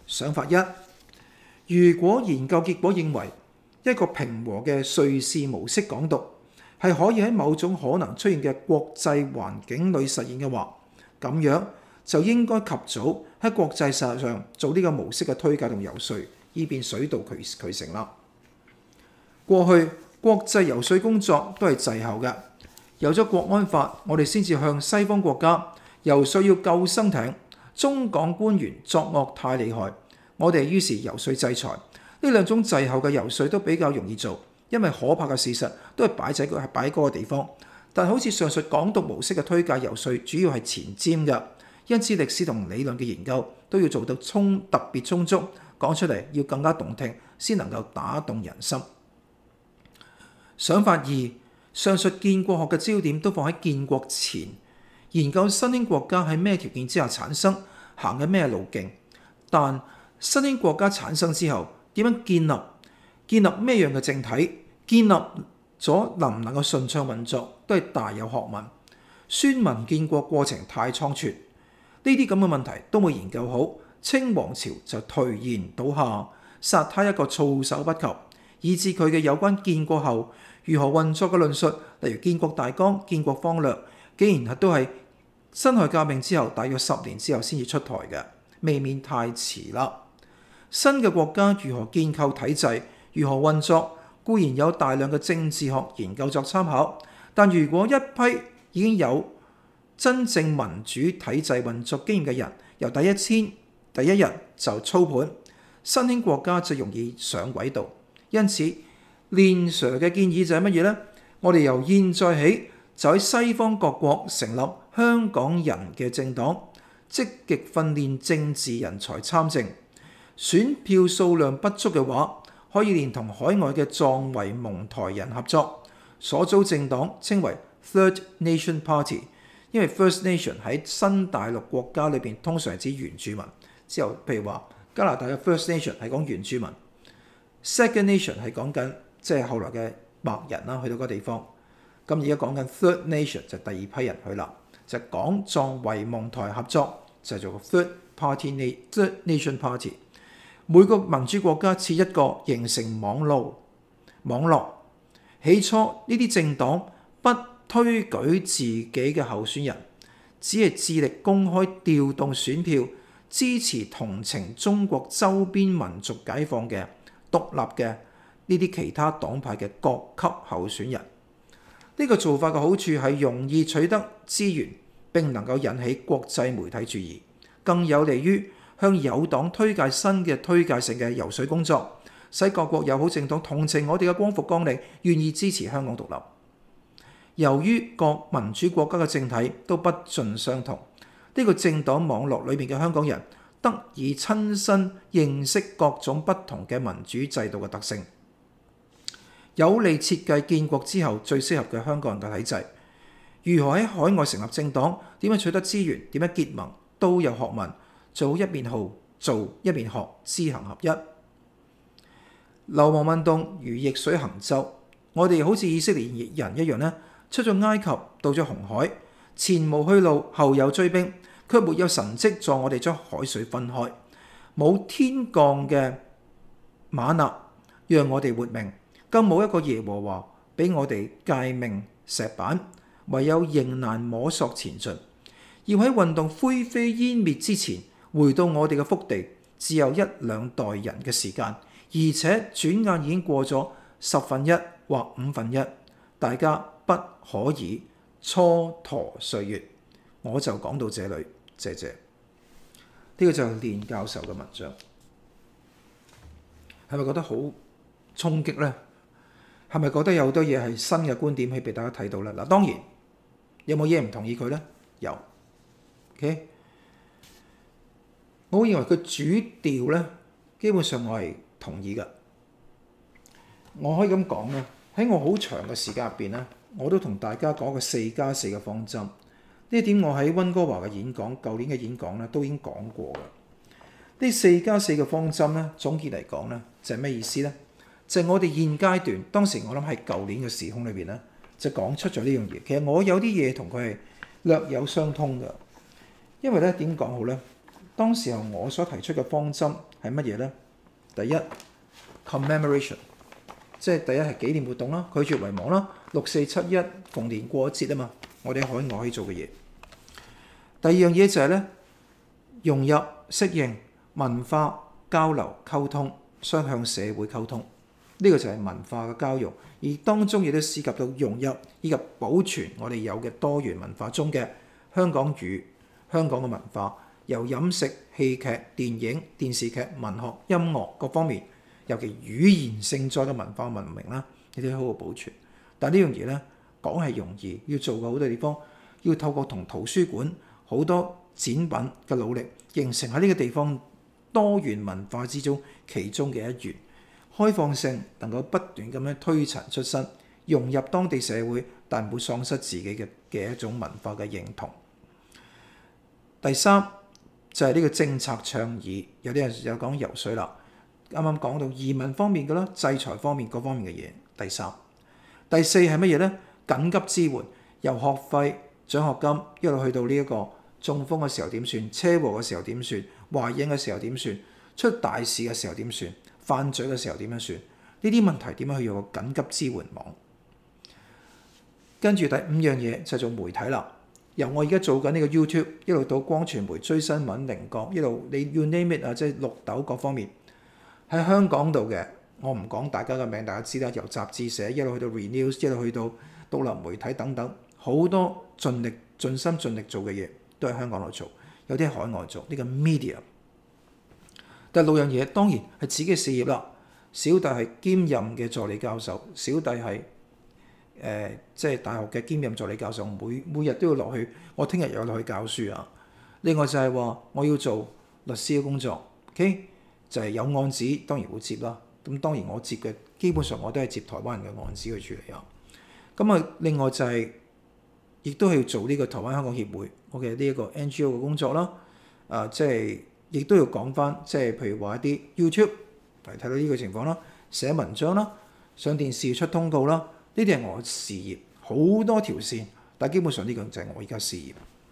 [SPEAKER 1] 想法一：如果研究結果認為一個平和嘅瑞士模式港獨係可以喺某種可能出現嘅國際環境裏實現嘅話，咁樣就應該及早喺國際上做呢個模式嘅推介同游說，以便水到渠渠成啦。過去國際游說工作都係滯後嘅，有咗國安法，我哋先至向西方國家游說要救生艇，中港官員作惡太厲害，我哋於是游說制裁。呢兩種滯後嘅游說都比較容易做，因為可怕嘅事實都係擺喺係擺喺嗰個地方。但好似上述港獨模式嘅推介游說，主要係前瞻嘅，因此歷史同理論嘅研究都要做到充特別充足，講出嚟要更加動聽，先能夠打動人心。想法二：上述建國學嘅焦點都放喺建國前，研究新興國家喺咩條件之下產生，行緊咩路徑。但新興國家產生之後，點樣建立？建立咩樣嘅政體？建立咗能唔能夠順暢運作，都係大有學問。宣文建國過程太倉促，呢啲咁嘅問題都冇研究好，清王朝就頹然倒下，殺他一個措手不及，以致佢嘅有關建國後如何運作嘅論述，例如建國大綱、建國方略，竟然都係辛亥革命之後大約十年之後先至出台嘅，未免太遲啦。新嘅國家如何建構體制，如何運作，固然有大量嘅政治學研究作參考，但如果一批已經有真正民主體制運作經驗嘅人，由第一天第一日就操盤，新興國家就容易上軌道。因此，連 Sir 嘅建議就係乜嘢呢？我哋由現在起就喺西方各國成立香港人嘅政黨，積極訓練政治人才參政。選票數量不足嘅話，可以連同海外嘅藏維蒙台人合作，所組政黨稱為 Third Nation Party， 因為 First Nation 喺新大陸國家裏邊通常係指原住民。之後譬如話加拿大嘅 First Nation 係講原住民， Second Nation 係講緊即係後來嘅白人啦，去到嗰個地方。咁而家講緊 Third Nation 就第二批人去啦，就講藏維蒙台合作就做個 Third Party Third Nation Party。每個民主國家設一個，形成網路網絡。起初呢啲政黨不推舉自己嘅候選人，只係致力公開調動選票，支持同情中國周邊民族解放嘅獨立嘅呢啲其他黨派嘅各級候選人。呢、這個做法嘅好處係容易取得資源，並能夠引起國際媒體注意，更有利於向友黨推介新嘅推介性嘅游說工作，使各國友好政黨同情我哋嘅光復綱領，願意支持香港獨立。由於各民主國家嘅政體都不盡相同，呢、這個政黨網絡裏面嘅香港人得以親身認識各種不同嘅民主制度嘅特性，有利設計建國之後最適合嘅香港人嘅體制。如何喺海外成立政黨，點樣取得資源，點樣結盟，都有學問。做好一面號做一面學，知行合一。流亡運動如逆水行舟，我哋好似以色列人一樣呢，出咗埃及，到咗紅海，前無去路，後有追兵，卻沒有神蹟助我哋將海水分開，冇天降嘅嗎哪讓我哋活命，更冇一個耶和華俾我哋誡命石板，唯有仍難摸索前進。要喺運動灰飛煙滅之前，回到我哋嘅福地，只有一兩代人嘅時間，而且轉眼已經過咗十分一或五分一，大家不可以蹉跎歲月。我就講到這裡，謝謝。呢、這個就係練教授嘅文章，係咪覺得好衝擊呢？係咪覺得有好多嘢係新嘅觀點可以俾大家睇到呢？嗱，當然有冇嘢唔同意佢呢？有。OK。我認為佢主調咧，基本上我係同意嘅。我可以咁講咧，喺我好長嘅時間入邊咧，我都同大家講個四加四嘅方針。呢一點我喺溫哥華嘅演講、舊年嘅演講咧，都已經講過嘅。呢四加四嘅方針咧，總結嚟講咧，就係咩意思咧？就係我哋現階段，當時我諗喺舊年嘅時空裏邊咧，就講出咗呢樣嘢。其實我有啲嘢同佢係略有相通嘅，因為咧點講好咧？ 當時候我所提出嘅方針係乜嘢呢？第一 commemoration， 即係第一係紀念活動啦，拒絕遺忘啦，六四七一逢年過節啊嘛，我哋喺海外可以做嘅嘢。第二樣嘢就係咧融入適應文化交流溝通，雙向社會溝通，呢個就係文化嘅交融，而當中亦都涉及到融入以及保存我哋有嘅多元文化中嘅香港語、香港嘅文化，由飲食、戲劇、電影、電視劇、文學、音樂各方面，尤其語言盛載嘅文化文明啦，你都要好好保存。但呢樣嘢咧講係容易，要做嘅好多地方，要透過同圖書館好多展品嘅努力，形成喺呢個地方多元文化之中其中嘅一員，開放性能夠不斷咁樣推陳出新，融入當地社會，但唔會喪失自己嘅嘅一種文化嘅認同。第三就係、是、呢個政策倡議，有啲人有講游水啦，啱啱講到移民方面嘅啦，制裁方面各方面嘅嘢。第三、第四係乜嘢咧？緊急支援，由學費、獎學金一路去到呢一個中風嘅時候點算，車禍嘅時候點算，懷孕嘅時候點算，出大事嘅時候點算，犯罪嘅時候點樣算？呢啲問題點樣去用個緊急支援網？跟住第五樣嘢就係做媒體啦。由我而家做緊呢個 YouTube 一路到光傳媒、追新聞、菱角，一路你 you name it 啊，即係綠豆各方面喺香港度嘅，我唔講大家嘅名，大家知啦。由雜誌社一路去到 Renews， 一路去到獨立媒體等等，好多盡力盡心盡力做嘅嘢都喺香港度做，有啲喺海外做呢個 media。第六樣嘢當然係自己嘅事業啦。小弟係兼任嘅助理教授，小弟係誒即係大學嘅兼任助理教授，每每日都要落去。我聽日又落去教書啊。另外就係話我要做律師嘅工作 ，OK 就係有案子當然會接啦。咁當然我接嘅基本上我都係接台灣人嘅案子去處理啊。咁啊，另外就係、是、亦都係要做呢個台灣香港協會我嘅呢一個 N G O 嘅工作啦。啊，即係亦都要講翻，即係譬如話一啲 YouTube 嚟睇到呢個情況啦，寫文章啦，上電視出通告啦，呢啲係我嘅事業，好多條線，但基本上呢個就係我而家事業。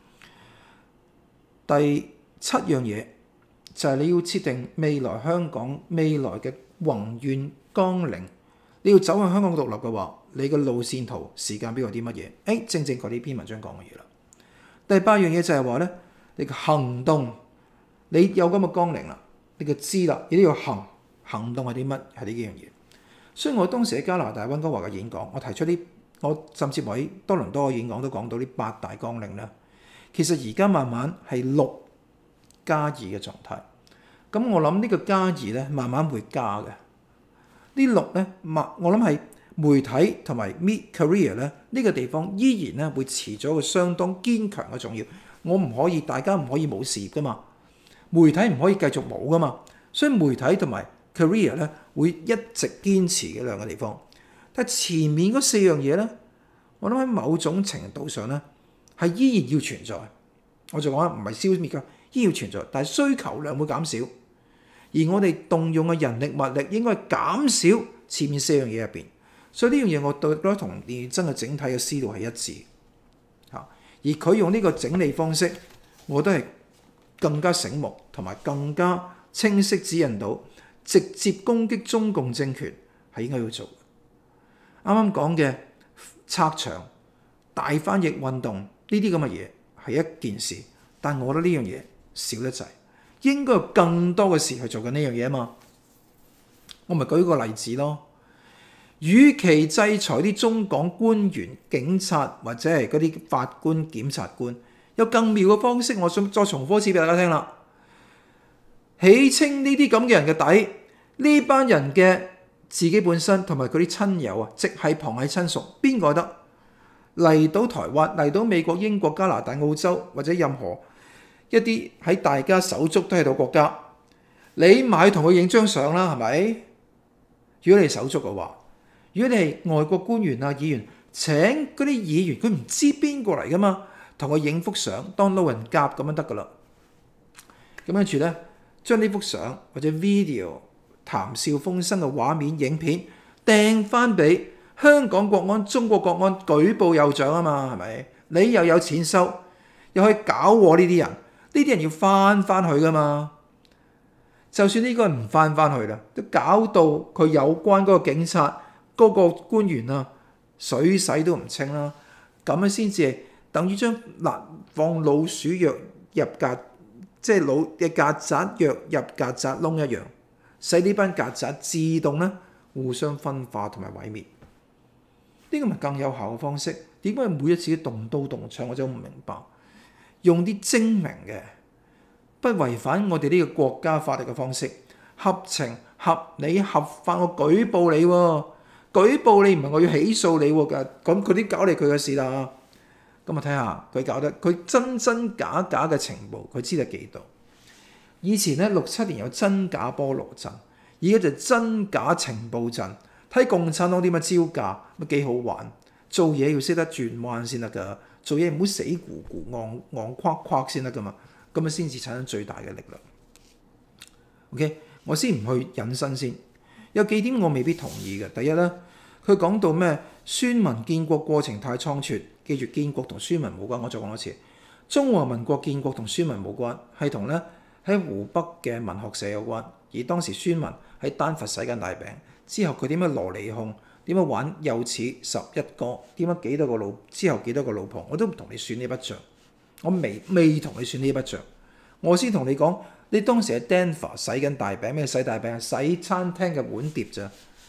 [SPEAKER 1] 第七樣嘢就係、是、你要設定未來香港未來嘅宏願綱領，你要走向香港獨立嘅話，你嘅路線圖時間表有啲乜嘢？誒，正正佢呢篇文章講嘅嘢啦。第八樣嘢就係話咧，你嘅行動，你有咁嘅綱領啦，你嘅知啦，你都要行。行動係啲乜？係呢幾樣嘢。所以我當時喺加拿大溫哥華嘅演講，我提出呢，我甚至喺多倫多嘅演講都講到呢八大綱領咧。其實而家慢慢係六加二嘅狀態。咁我諗呢個加二咧，慢慢會加嘅。呢六咧，我諗係媒體同埋 Mid Career 咧，呢個地方依然咧會持咗個相當堅強嘅重要。我唔可以，大家唔可以冇事業噶嘛。媒體唔可以繼續冇噶嘛。所以媒體同埋 career 咧會一直堅持嘅兩個地方，但係前面嗰四樣嘢咧，我諗喺某種程度上咧係依然要存在。我就講唔係消滅㗎，依然要存在，但係需求量會減少，而我哋動用嘅人力物力應該係減少前面四樣嘢入邊。所以呢樣嘢我覺得同連真嘅整體嘅思路係一致嚇。而佢用呢個整理方式，我覺得係更加醒目同埋更加清晰指引到直接攻擊中共政權係應該要做。啱啱講嘅拆牆、大翻譯運動呢啲咁嘅嘢係一件事，但我覺得呢樣嘢少得滯，應該有更多嘅事去做緊呢樣嘢啊嘛。我咪舉個例子咯。與其制裁啲中港官員、警察或者係嗰啲法官、檢察官，有更妙嘅方式，我想再重複一次俾大家聽啦。起清呢啲咁嘅人嘅底，呢班人嘅自己本身同埋佢啲親友啊，直係旁係親屬，邊個得嚟到台灣、嚟到美國、英國、加拿大、澳洲或者任何一啲喺大家手足都喺度國家，你買同佢影張相啦，係咪？如果你手足嘅話，如果你係外國官員啊、議員，請嗰啲議員，佢唔知邊個嚟噶嘛，同佢影幅相當路人甲咁樣得噶啦。咁跟住咧，將呢幅相或者 video 談笑風生嘅畫面、影片掟翻俾香港國安、中國國安舉報有獎啊嘛，係咪？你又有錢收，又可以搞我呢啲人， 呢啲人要翻翻去噶嘛。就算呢個人唔翻翻去啦，都搞到佢有關嗰個警察嗰、嗰個官員啊，水洗都唔清啦。咁樣先至係等於將嗱放老鼠藥入曱，即係老嘅曱甴藥入曱甴窿一樣，使呢班曱甴自動咧互相分化同埋毀滅。呢個咪更有效嘅方式？點解每一次都動刀動槍？我就唔明白。用啲精明嘅，不違反我哋呢個國家法律嘅方式，合情合理合法，我舉報你喎，舉報你唔係我要起訴你喎，咁佢啲搞你佢嘅事啦。咁啊睇下佢搞得，佢真真假假嘅情報，佢知得幾多？以前咧六七年有真假菠蘿陣，而家就真假情報陣。睇共產黨啲乜招架，乜幾好玩？做嘢要識得轉彎先得㗎，做嘢唔好死咕咕、戇戇夸夸先得㗎嘛，咁啊先至產生最大嘅力量。OK， 我先唔去引申先，有幾點我未必同意嘅。第一咧，佢講到咩宣民建國過程太倉促，記住建國同宣民冇關，我再講多次，中華民國建國同宣民冇關，係同咧喺湖北嘅文學社有關，而當時宣民喺丹佛洗緊大餅。之後佢點樣羅離控？點樣玩幼齒十一哥？點樣幾多個老？之後幾多個老婆？我都唔同你算呢筆帳，我未未同你算呢筆帳。我先同你講，你當時喺 Denver 洗緊大餅，咩洗大餅？洗餐廳嘅碗碟咋？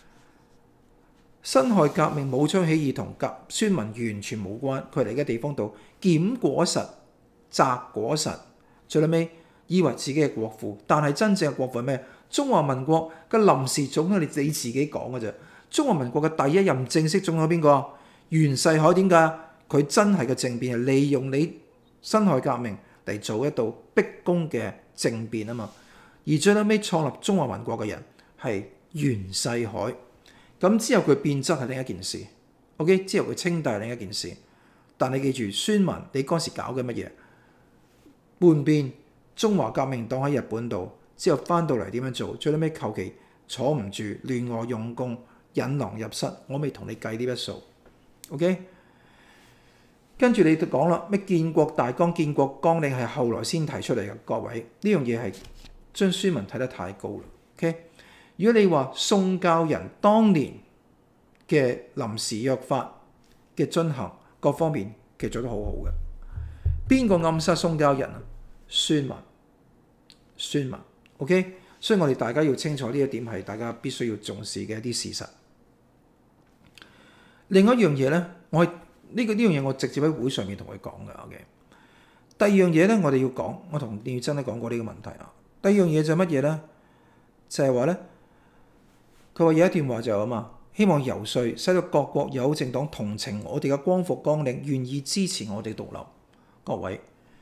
[SPEAKER 1] 辛亥革命武昌起義同革宣民完全冇關，佢嚟嘅地方度檢果實、摘果實，最後尾以為自己係國父，但係真正嘅國父係咩？中華民國嘅臨時總統，你你自己講嘅啫。中華民國嘅第一任正式總統邊個？袁世凱。點解？佢真係嘅政變係利用你辛亥革命嚟做一道逼宮嘅政變啊嘛。而最後尾創立中華民國嘅人係袁世凱。咁之後佢變質係另一件事。OK， 之後佢稱帝係另一件事。但你記住，宣民你嗰時搞嘅乜嘢？叛變，中華革命黨喺日本度。之後翻到嚟點樣做？最尾求其坐唔住，亂我用功，引狼入室。我未同你計呢筆數。OK， 跟住你就講啦，咩建國大綱、建國綱領係後來先提出嚟嘅。各位呢樣嘢係將宣民睇得太高啦。OK， 如果你話宋教仁當年嘅臨時約法嘅進行各方面其實做得好好嘅，邊個暗殺宋教仁啊？宣民，宣民。OK， 所以我哋大家要清楚呢一點係大家必須要重視嘅一啲事實。另外一樣嘢咧，我係呢個呢樣嘢我直接喺會上面同佢講嘅。OK， 第二樣嘢咧，我哋要講，我同廖真都講過呢個問題啊。第二樣嘢就係乜嘢咧？就係話咧，佢話有一段話就係啊嘛，希望游說使到各國有政黨同情我哋嘅光復綱領，願意支持我哋獨立。各位。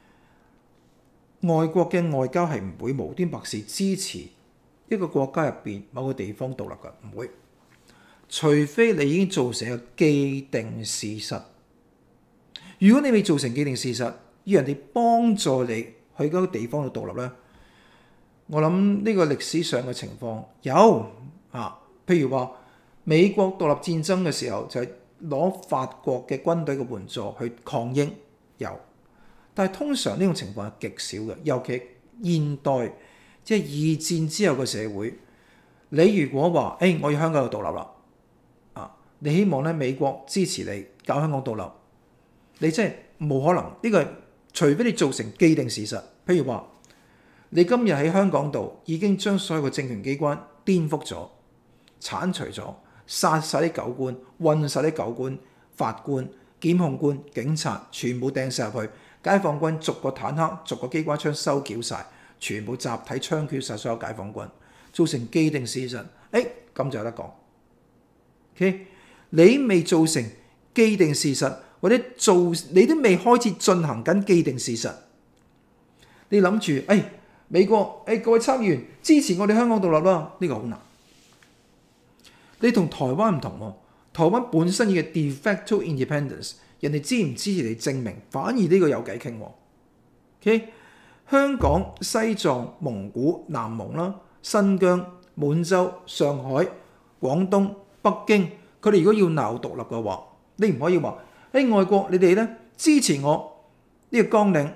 [SPEAKER 1] 外國嘅外交係唔會無端白事支持一個國家入邊某個地方獨立嘅，唔會。除非你已經造成一個既定事實。如果你未造成既定事實，要人哋幫助你去嗰個地方度獨立咧，我諗呢個歷史上嘅情況有啊。譬如話美國獨立戰爭嘅時候，就係攞法國嘅軍隊嘅援助去抗英，有。但係通常呢種情況係極少嘅，尤其現代即係二戰之後嘅社會。你如果話，誒、哎，我要香港有獨立啦，啊，你希望咧美國支持你搞香港獨立，你真係冇可能。呢、這個除非你造成既定事實，譬如話，你今日喺香港度已經將所有嘅政權機關顛覆咗、剷除咗、殺晒啲狗官、運晒啲狗官、法官、檢控官、警察，全部掟晒入去。解放軍逐個坦克、逐個機關槍收繳晒，全部集體槍決晒所有解放軍，造成既定事實。誒，咁就有得講。OK， 你未造成既定事實，或者做你都未開始進行緊既定事實，你諗住誒美國誒各位參議員支持我哋香港獨立啦？呢個好難。你同台灣唔同喎，台灣本身嘅 de facto independence。人哋支唔支持你證明，反而呢個有偈傾喎。OK， 香港、西藏、蒙古、南蒙啦、新疆、滿洲、上海、廣東、北京，佢哋如果要鬧獨立嘅話，你唔可以話誒、哎、外國你哋咧支持我呢個綱領，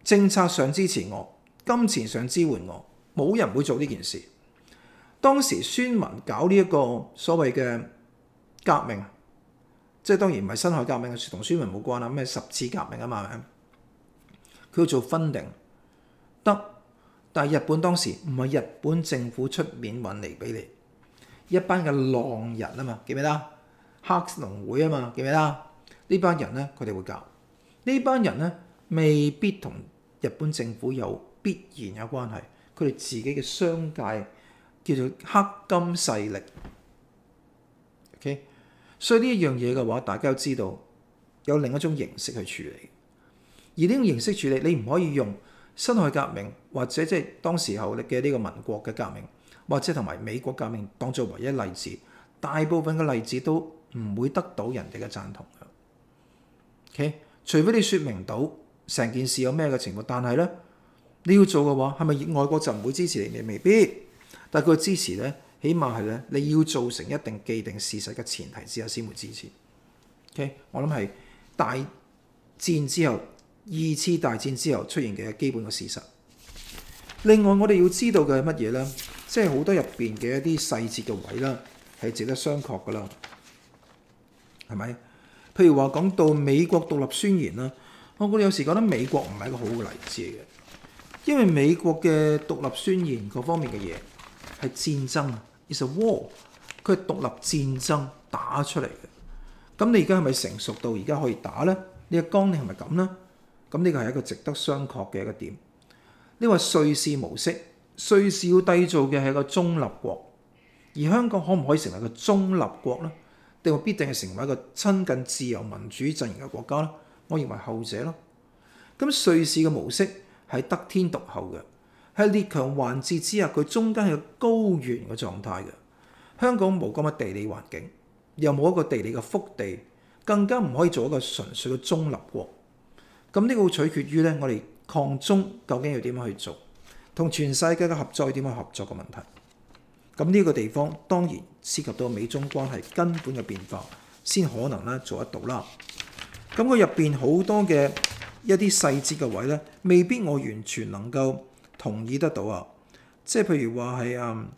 [SPEAKER 1] 政策上支持我，金錢上支援我，冇人會做呢件事。當時孫文搞呢一個所謂嘅革命，即係當然唔係辛亥革命，同孫文冇關啦，咩十次革命啊嘛，係咪？佢要做分定得，但係日本當時唔係日本政府出面揾嚟俾你，一班嘅浪人啊嘛，記唔記得？黑農會啊嘛，記唔記得？呢班人咧，佢哋會搞。呢班人咧，未必同日本政府有必然嘅關係，佢哋自己嘅商界叫做黑金勢力。OK， 所以呢一樣嘢嘅話，大家都知道有另一種形式去處理。而呢種形式處理，你唔可以用辛亥革命或者即係當時候嘅呢個民國嘅革命，或者同埋美國革命當作唯一例子。大部分嘅例子都唔會得到人哋嘅贊同嘅。OK， 除非你説明到成件事有咩嘅情況，但係咧你要做嘅話，係咪外國就唔會支持你？你未必，但係佢支持咧，起碼係咧你要做成一定既定事實嘅前提之下先會支持。OK， 我諗係大戰之後、二次大戰之後出現嘅基本嘅事實。另外，我哋要知道嘅係乜嘢咧？即係好多入邊嘅一啲細節嘅位啦，係值得商榷噶啦，係咪？譬如話講到美國獨立宣言啦，我覺得有時覺得美國唔係一個好嘅例子嚟嘅，因為美國嘅獨立宣言各方面嘅嘢係戰爭，is a war，佢係獨立戰爭打出嚟嘅。咁你而家係咪成熟到而家可以打咧？你嘅綱領係咪咁咧？咁呢個係一個值得商榷嘅一個點。你話瑞士模式，瑞士要締造嘅係一個中立國，而香港可唔可以成為一個中立國咧？定係必定係成為一個親近自由民主陣營嘅國家咧？我認為後者咯。咁瑞士嘅模式係得天獨厚嘅，係列強環視之下，佢中間係個高原嘅狀態嘅。香港冇咁嘅地理環境，又冇一個地理嘅腹地，更加唔可以做一個純粹嘅中立國。咁呢個會取決於咧，我哋抗中究竟要點樣去做，同全世界嘅合作要點樣合作嘅問題。咁呢個地方當然涉及到美中關係根本嘅變化，先可能咧做得到啦。咁佢入邊好多嘅一啲細節嘅位咧，未必我完全能夠同意得到啊。即係譬如話係嗯，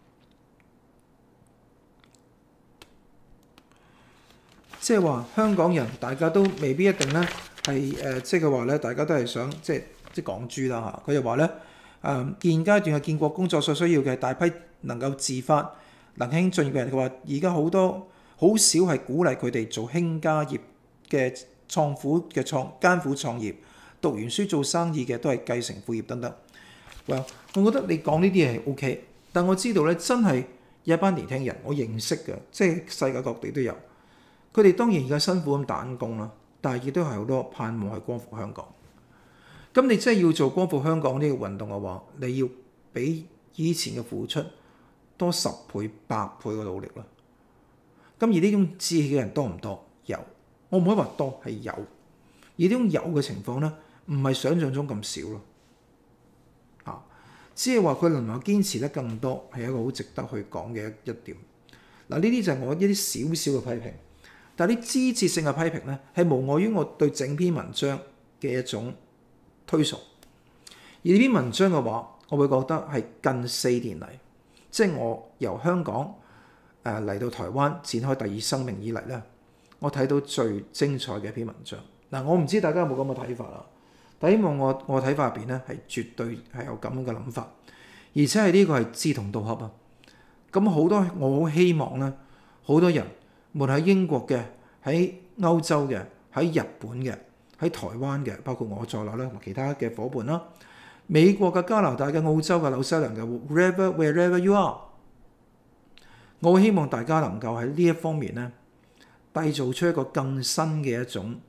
[SPEAKER 1] 即係話香港人大家都未必一定咧係誒，即係佢話咧，大家都係想即係即係港豬啦嚇。佢就話咧誒，現階段嘅建國工作所需要嘅大批能夠自發能興進業嘅人，佢話而家好多好少係鼓勵佢哋做興家業嘅創苦嘅創艱苦創業，讀完書做生意嘅都係繼承父業等等。Well， 我覺得你講呢啲嘢係 OK， 但我知道咧真係有一班年輕人我認識嘅，即係世界各地都有。佢哋當然而家辛苦咁打緊工啦，但係亦都係好多盼望係光復香港。咁你真係要做光復香港呢個運動嘅話，你要比以前嘅付出多十倍、百倍嘅努力啦。咁而呢種志氣嘅人多唔多？有，我唔可以話多，係有。而呢種有嘅情況咧，唔係想像中咁少咯。啊，只係話佢能夠堅持得更多，係一個好值得去講嘅一一點。嗱，呢啲就係我一啲少少嘅批評。但係啲枝節性嘅批評咧，係無礙於我對整篇文章嘅一種推崇。而呢篇文章嘅話，我會覺得係近四年嚟，即係我由香港誒嚟到台灣展開第二生命以嚟咧，我睇到最精彩嘅一篇文章。嗱，我唔知大家有冇咁嘅睇法啦，但希望我我睇法入邊咧係絕對係有咁嘅諗法，而且係呢個係志同道合啊。咁好多我好希望咧，好多人。無論喺英國嘅、喺歐洲嘅、喺日本嘅、喺台灣嘅，包括我在內啦，同其他嘅伙伴啦，美國嘅、加拿大嘅、澳洲嘅、紐西蘭嘅 ，wherever wherever you are， 我會希望大家能夠喺呢一方面咧，締造出一個更新嘅一種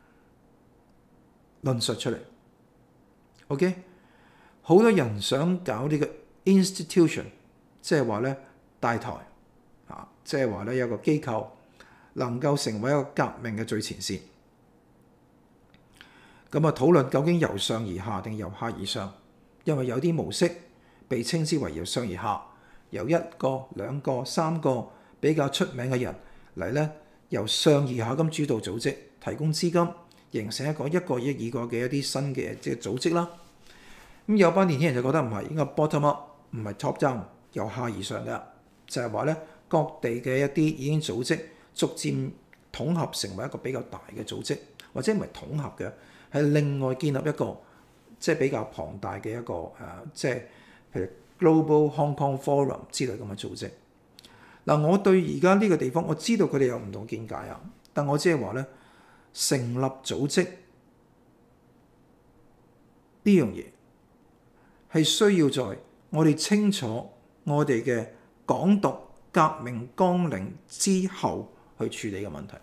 [SPEAKER 1] 論述出嚟。OK， 好多人想搞呢個 institution， 即係話咧大台啊，即係話咧有個機構。能夠成為一個革命嘅最前線，咁啊討論究竟由上而下定由下而上，因為有啲模式被稱之為由上而下，由一個、兩個、三個比較出名嘅人嚟咧，由上而下咁主導組織，提供資金，形成一個一個一二個嘅一啲新嘅即係組織啦。 咁有班年輕人就覺得唔係，應該 bottom up，唔係 top down，由下而上嘅，就係話咧各地嘅一啲已經組織逐漸統合成為一個比較大嘅組織，或者唔係統合嘅，係另外建立一個即係比較龐大嘅一個誒、呃，即係譬如 Global Hong Kong Forum 之類咁嘅組織。嗱，我對而家呢個地方，我知道佢哋有唔同見解啊，但我只係話咧，成立組織呢樣嘢係需要在我哋清楚我哋嘅港獨革命綱領之後去處理嘅問題。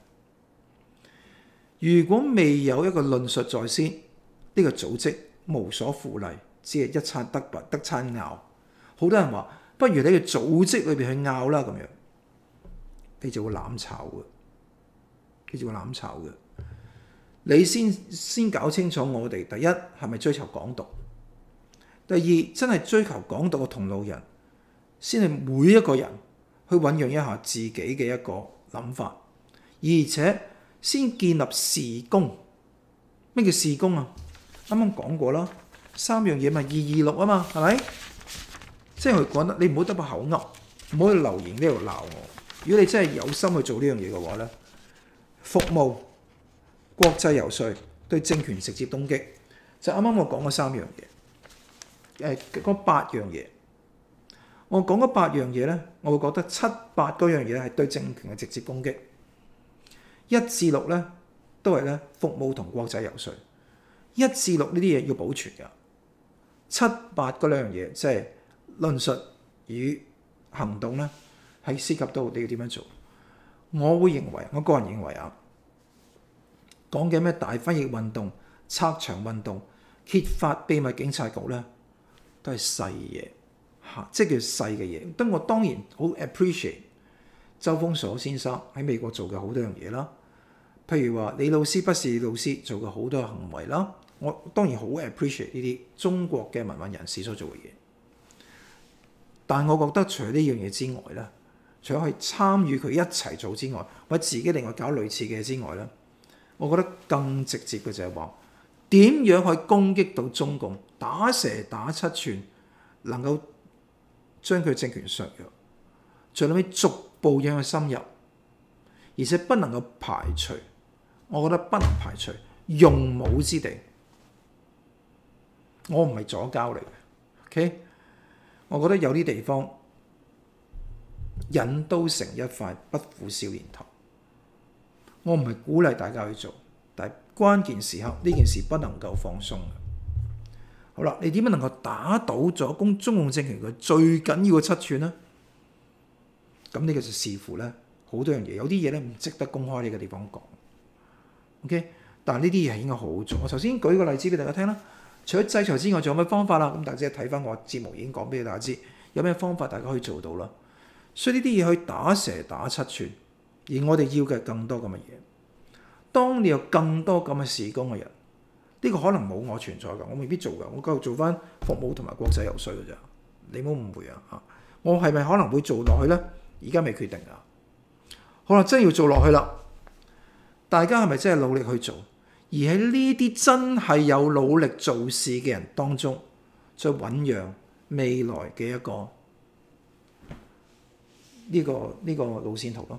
[SPEAKER 1] 如果未有一個論述在先，呢、這個組織無所附例，只係一餐得拔得餐拗。好多人話，不如你嘅組織裏邊去拗啦，咁樣你就會攬炒嘅，你就會攬炒嘅。你先先搞清楚我哋第一係咪追求港獨，第二真係追求港獨嘅同路人，先係每一個人去醖釀一下自己嘅一個諗法，而且先建立事工。咩叫事工啊？啱啱講過啦，三樣嘢咪二二六啊嘛，係咪？即係佢講得，你唔好得把口噏，唔好去留言呢度鬧我。如果你真係有心去做呢樣嘢嘅話咧，服務、國際游說、對政權直接攻擊，就啱啱我講嗰三樣嘢，誒嗰八樣嘢。我講嗰八樣嘢咧，我會覺得七八嗰樣嘢係對政權嘅直接攻擊，一至六咧都係咧服務同國際游說。一至六呢啲嘢要保存㗎，七八嗰兩樣嘢即係論述與行動咧，係涉及到你要點樣做。我會認為，我個人認為啊，講嘅咩大翻譯運動、拆牆運動、揭發秘密警察局咧，都係細嘢嚇，即係叫細嘅嘢。咁我當然好 appreciate 周鋒鎖先生喺美國做嘅好多樣嘢啦，譬如話李老師不是李老師做嘅好多行為啦，我當然好 appreciate 呢啲中國嘅民運人士所做嘅嘢。但我覺得除咗呢樣嘢之外咧，除咗去參與佢一齊做之外，或者自己另外搞類似嘅嘢之外咧，我覺得更直接嘅就係話點樣去攻擊到中共，打蛇打七寸，能夠將佢政權削弱，最後尾逐步讓佢深入，而且不能夠排除，我覺得不能排除用武之地。我唔係左膠嚟嘅 ，OK？ 我覺得有啲地方引刀成一快，不負少年頭。我唔係鼓勵大家去做，但係關鍵時刻呢件事不能夠放鬆。好啦，你點樣能夠打倒咗攻中共政權佢最緊要嘅七寸呢？咁呢個就視乎咧好多樣嘢，有啲嘢咧唔值得公開呢個地方講。OK， 但係呢啲嘢係應該好做。我頭先舉個例子俾大家聽啦。除咗制裁之外，仲有咩方法啦？咁大家睇翻我節目已經講俾大家知，有咩方法大家可以做到啦。所以呢啲嘢去打蛇打七寸，而我哋要嘅係更多咁嘅嘢。當你有更多咁嘅事工嘅人，呢、這個可能冇我存在㗎，我未必做㗎，我繼續做翻服務同埋國際游說㗎咋。你唔好誤會啊！嚇，我係咪可能會做落去咧？而家未決定啊。好啦，真係要做落去啦，大家係咪真係努力去做？而喺呢啲真係有努力做事嘅人當中，再醖釀未來嘅一個呢個呢個路線圖咯。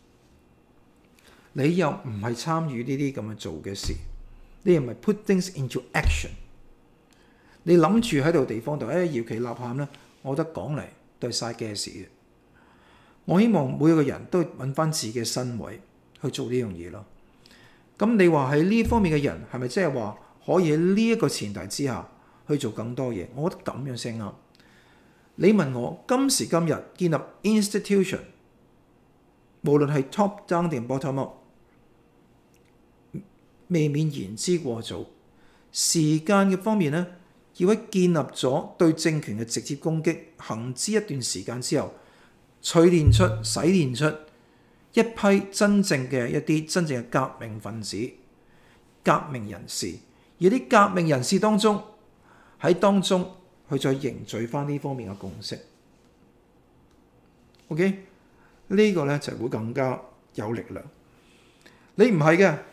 [SPEAKER 1] 你又唔係參與呢啲咁嘅做嘅事，你又唔係 put things into action。你諗住喺度地方度，誒搖旗吶喊咧，我覺得講嚟都係嘥嘅事嘅。我希望每一個人都揾翻自己嘅身位去做呢樣嘢咯。咁你話喺呢方面嘅人係咪即係話可以喺呢一個前提之下去做更多嘢？我覺得咁樣先啱。你問我今時今日建立 institution， 無論係 top down 定 bottom up， 未免言之過早。時間嘅方面咧，要喺建立咗對政權嘅直接攻擊行之一段時間之後，錘煉出、洗煉出一批真正嘅一啲真正嘅革命分子、革命人士，而啲革命人士當中喺當中去再凝聚翻呢方面嘅共識。OK， 呢個咧就會更加有力量。你唔係嘅，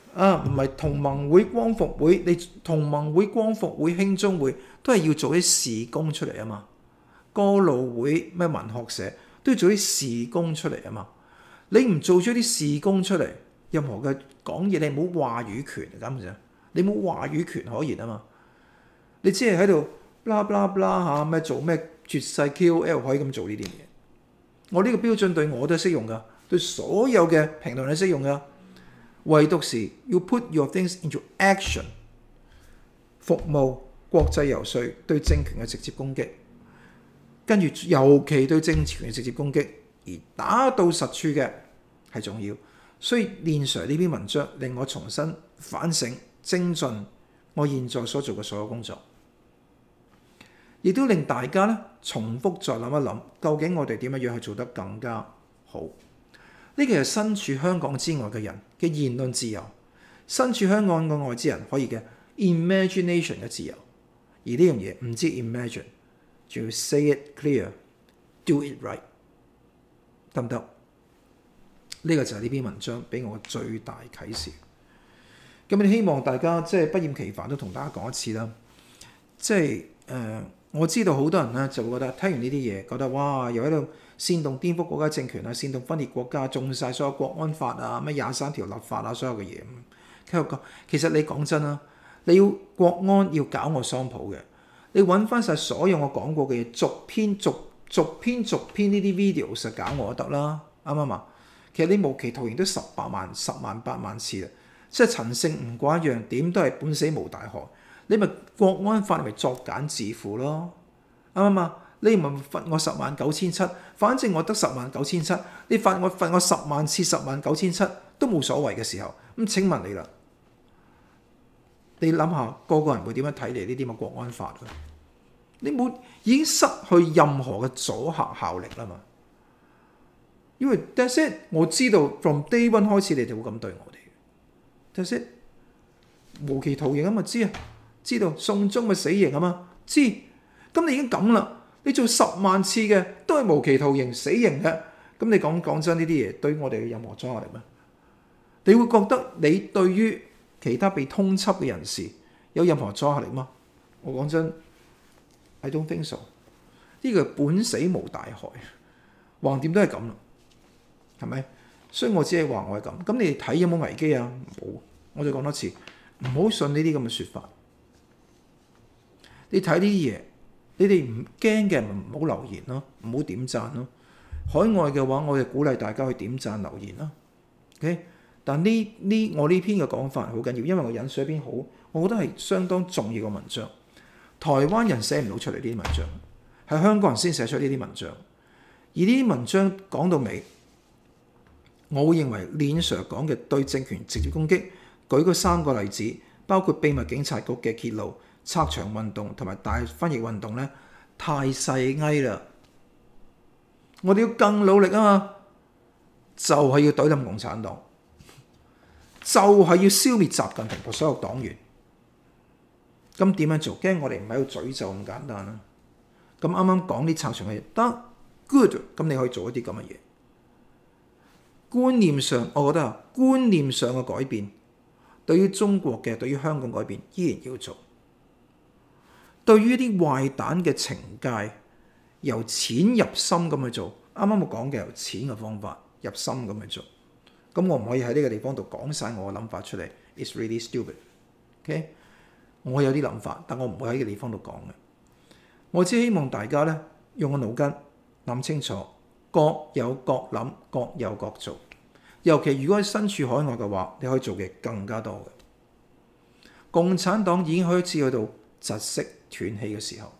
[SPEAKER 1] 啊，唔係同盟會、光復會，你同盟會、光復會、興中會都係要做啲事工出嚟啊嘛。歌路會咩文學社都要做啲事工出嚟啊嘛。你唔做咗啲事工出嚟，任何嘅講嘢你冇話語權咁啫，你冇話語權可言啊嘛。你只係喺度啦啦啦嚇咩做咩絕世 K O L 可以咁做呢啲嘢。我呢個標準對我都適用噶，對所有嘅評論係適用噶。唯獨是要 put your things into action， 服務國際遊說對政權嘅直接攻擊，跟住尤其對政權嘅直接攻擊而打到實處嘅係重要。所以練 Sir 呢篇文章令我重新反省精進我現在所做嘅所有工作，亦都令大家咧重複再諗一諗，究竟我哋點樣樣去做得更加好。呢個係身處香港之外嘅人嘅言論自由，身處香港嘅外之人可以嘅 imagination 嘅自由。而呢樣嘢唔知 imagine， 仲要 say it clear，do it right， 得唔得？呢個就係呢篇文章俾我嘅最大啟示。咁你希望大家即係不厭其煩都同大家講一次啦。即係誒、呃，我知道好多人咧就會覺得聽完呢啲嘢，覺得哇，又喺度煽動顛覆國家政權啊，煽動分裂國家，中晒所有國安法啊，咩廿三條立法啊，所有嘅嘢。其實你講真啦，你要國安要搞我桑普嘅，你揾翻晒所有我講過嘅嘢，逐篇逐逐篇逐篇呢啲 video 實搞我都得啦，啱唔啱啊？其實你無期徒刑都十八萬、十萬、八萬次啦，即係陳勝吳廣一樣，點都係半死無大害。你咪國安法咪作繭自負咯，啱唔啱啊？你唔係罰我十萬九千七，反正我得十萬九千七，你罰我罰我十萬次十萬九千七都冇所謂嘅時候，咁請問你啦，你諗下個個人會點樣睇你呢啲咁嘅國安法啊？你冇已經失去任何嘅阻嚇效力啦嘛，因為 that's it， 我知道 from day one 開始你哋會咁對我哋 that's it， 無期徒刑啊嘛，知啊，知道送中咪死刑啊嘛，知，咁你已經咁啦。你做十萬次嘅都係無期徒刑死刑嘅，咁你講講真呢啲嘢對我哋有任何阻嚇力咩？你會覺得你對於其他被通緝嘅人士有任何阻嚇力嗎？我講真 ，I don't think so。呢個本死無大害，橫掂都係咁啦，係咪？所以我只係話我係咁。咁你哋睇有冇危機啊？冇，我再講多次，唔好信呢啲咁嘅説法。你睇呢啲嘢。你哋唔驚嘅，咪唔好留言咯，唔好點讚咯。海外嘅話，我哋鼓勵大家去點讚留言啦。OK，但呢呢我呢篇嘅講法好緊要，因為我引述一篇好，我覺得係相當重要嘅文章。台灣人寫唔到出嚟呢啲文章，係香港人先寫出呢啲文章。而呢啲文章講到尾，我會認為練 Sir 講嘅對政權直接攻擊，舉嗰三個例子，包括秘密警察局嘅揭露、拆牆運動同埋大翻譯運動咧，太細埃啦！我哋要更努力啊嘛，就係要懟冧共產黨，就係要消滅習近平同所有黨員。咁點樣做？驚我哋唔喺度詛咒咁簡單啦。咁啱啱講啲拆牆嘅嘢得 good， 咁你可以做一啲咁嘅嘢。觀念上，我覺得啊，觀念上嘅改變，對於中國嘅、對於香港改變，依然要做。對於啲壞蛋嘅懲戒，由淺入深咁去做。啱啱我講嘅由淺嘅方法入深咁去做。咁我唔可以喺呢個地方度講晒我嘅諗法出嚟。It's really stupid。OK， 我有啲諗法，但我唔會喺呢個地方度講嘅。我只希望大家咧用個腦筋諗清楚，各有各諗，各有各做。尤其如果身處海外嘅話，你可以做嘅更加多嘅。共產黨已經開始去到窒息斷氣嘅時候，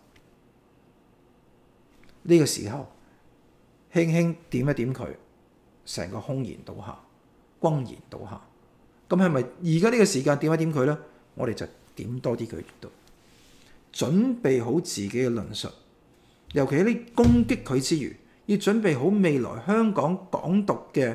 [SPEAKER 1] 呢、這個時候輕輕點一點佢，成個空然倒下，轟然倒下。咁係咪而家呢個時間點一點佢咧？我哋就點多啲佢度，準備好自己嘅論述。尤其喺你攻擊佢之餘，要準備好未來香港港獨嘅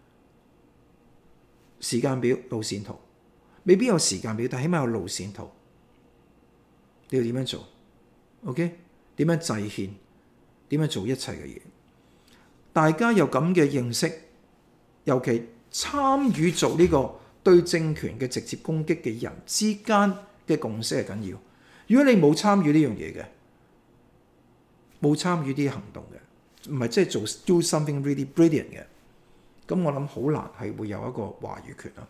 [SPEAKER 1] 時間表、路線圖。未必有時間表，但起碼有路線圖。你要點樣做 ？OK？ 點樣制憲？點樣做一切嘅嘢？大家有咁嘅認識，尤其參與做呢個對政權嘅直接攻擊嘅人之間嘅共識係緊要。如果你冇參與呢樣嘢嘅，冇參與啲行動嘅，唔係即係做 do something really brilliant 嘅，咁我諗好難係會有一個話語權啊，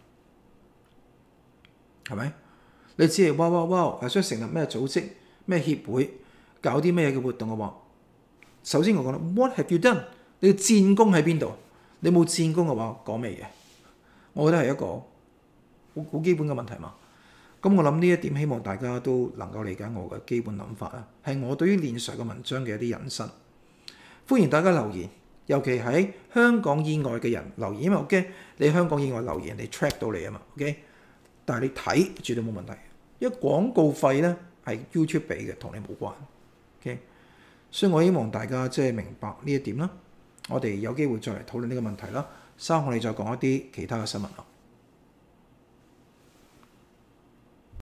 [SPEAKER 1] 係咪？你只係哇哇哇係想成立咩組織、咩協會、搞啲咩嘅活動嘅話，首先我覺得 what have you done？ 你嘅戰功喺邊度？你冇戰功嘅話，講咩嘢？我覺得係一個好好基本嘅問題嘛。咁我諗呢一點，希望大家都能夠理解我嘅基本諗法啊，係我對於練 Sir 嘅文章嘅一啲引申。歡迎大家留言，尤其喺香港以外嘅人留言，因為我驚你香港以外留言，你 track 到你啊嘛 ，OK？ 但係你睇絕對冇問題，因為廣告費咧係 YouTube 俾嘅，同你冇關 ，OK？ 所以我希望大家即係明白呢一點啦。我哋有機會再嚟討論呢個問題啦。稍後我哋再講一啲其他嘅新聞啦。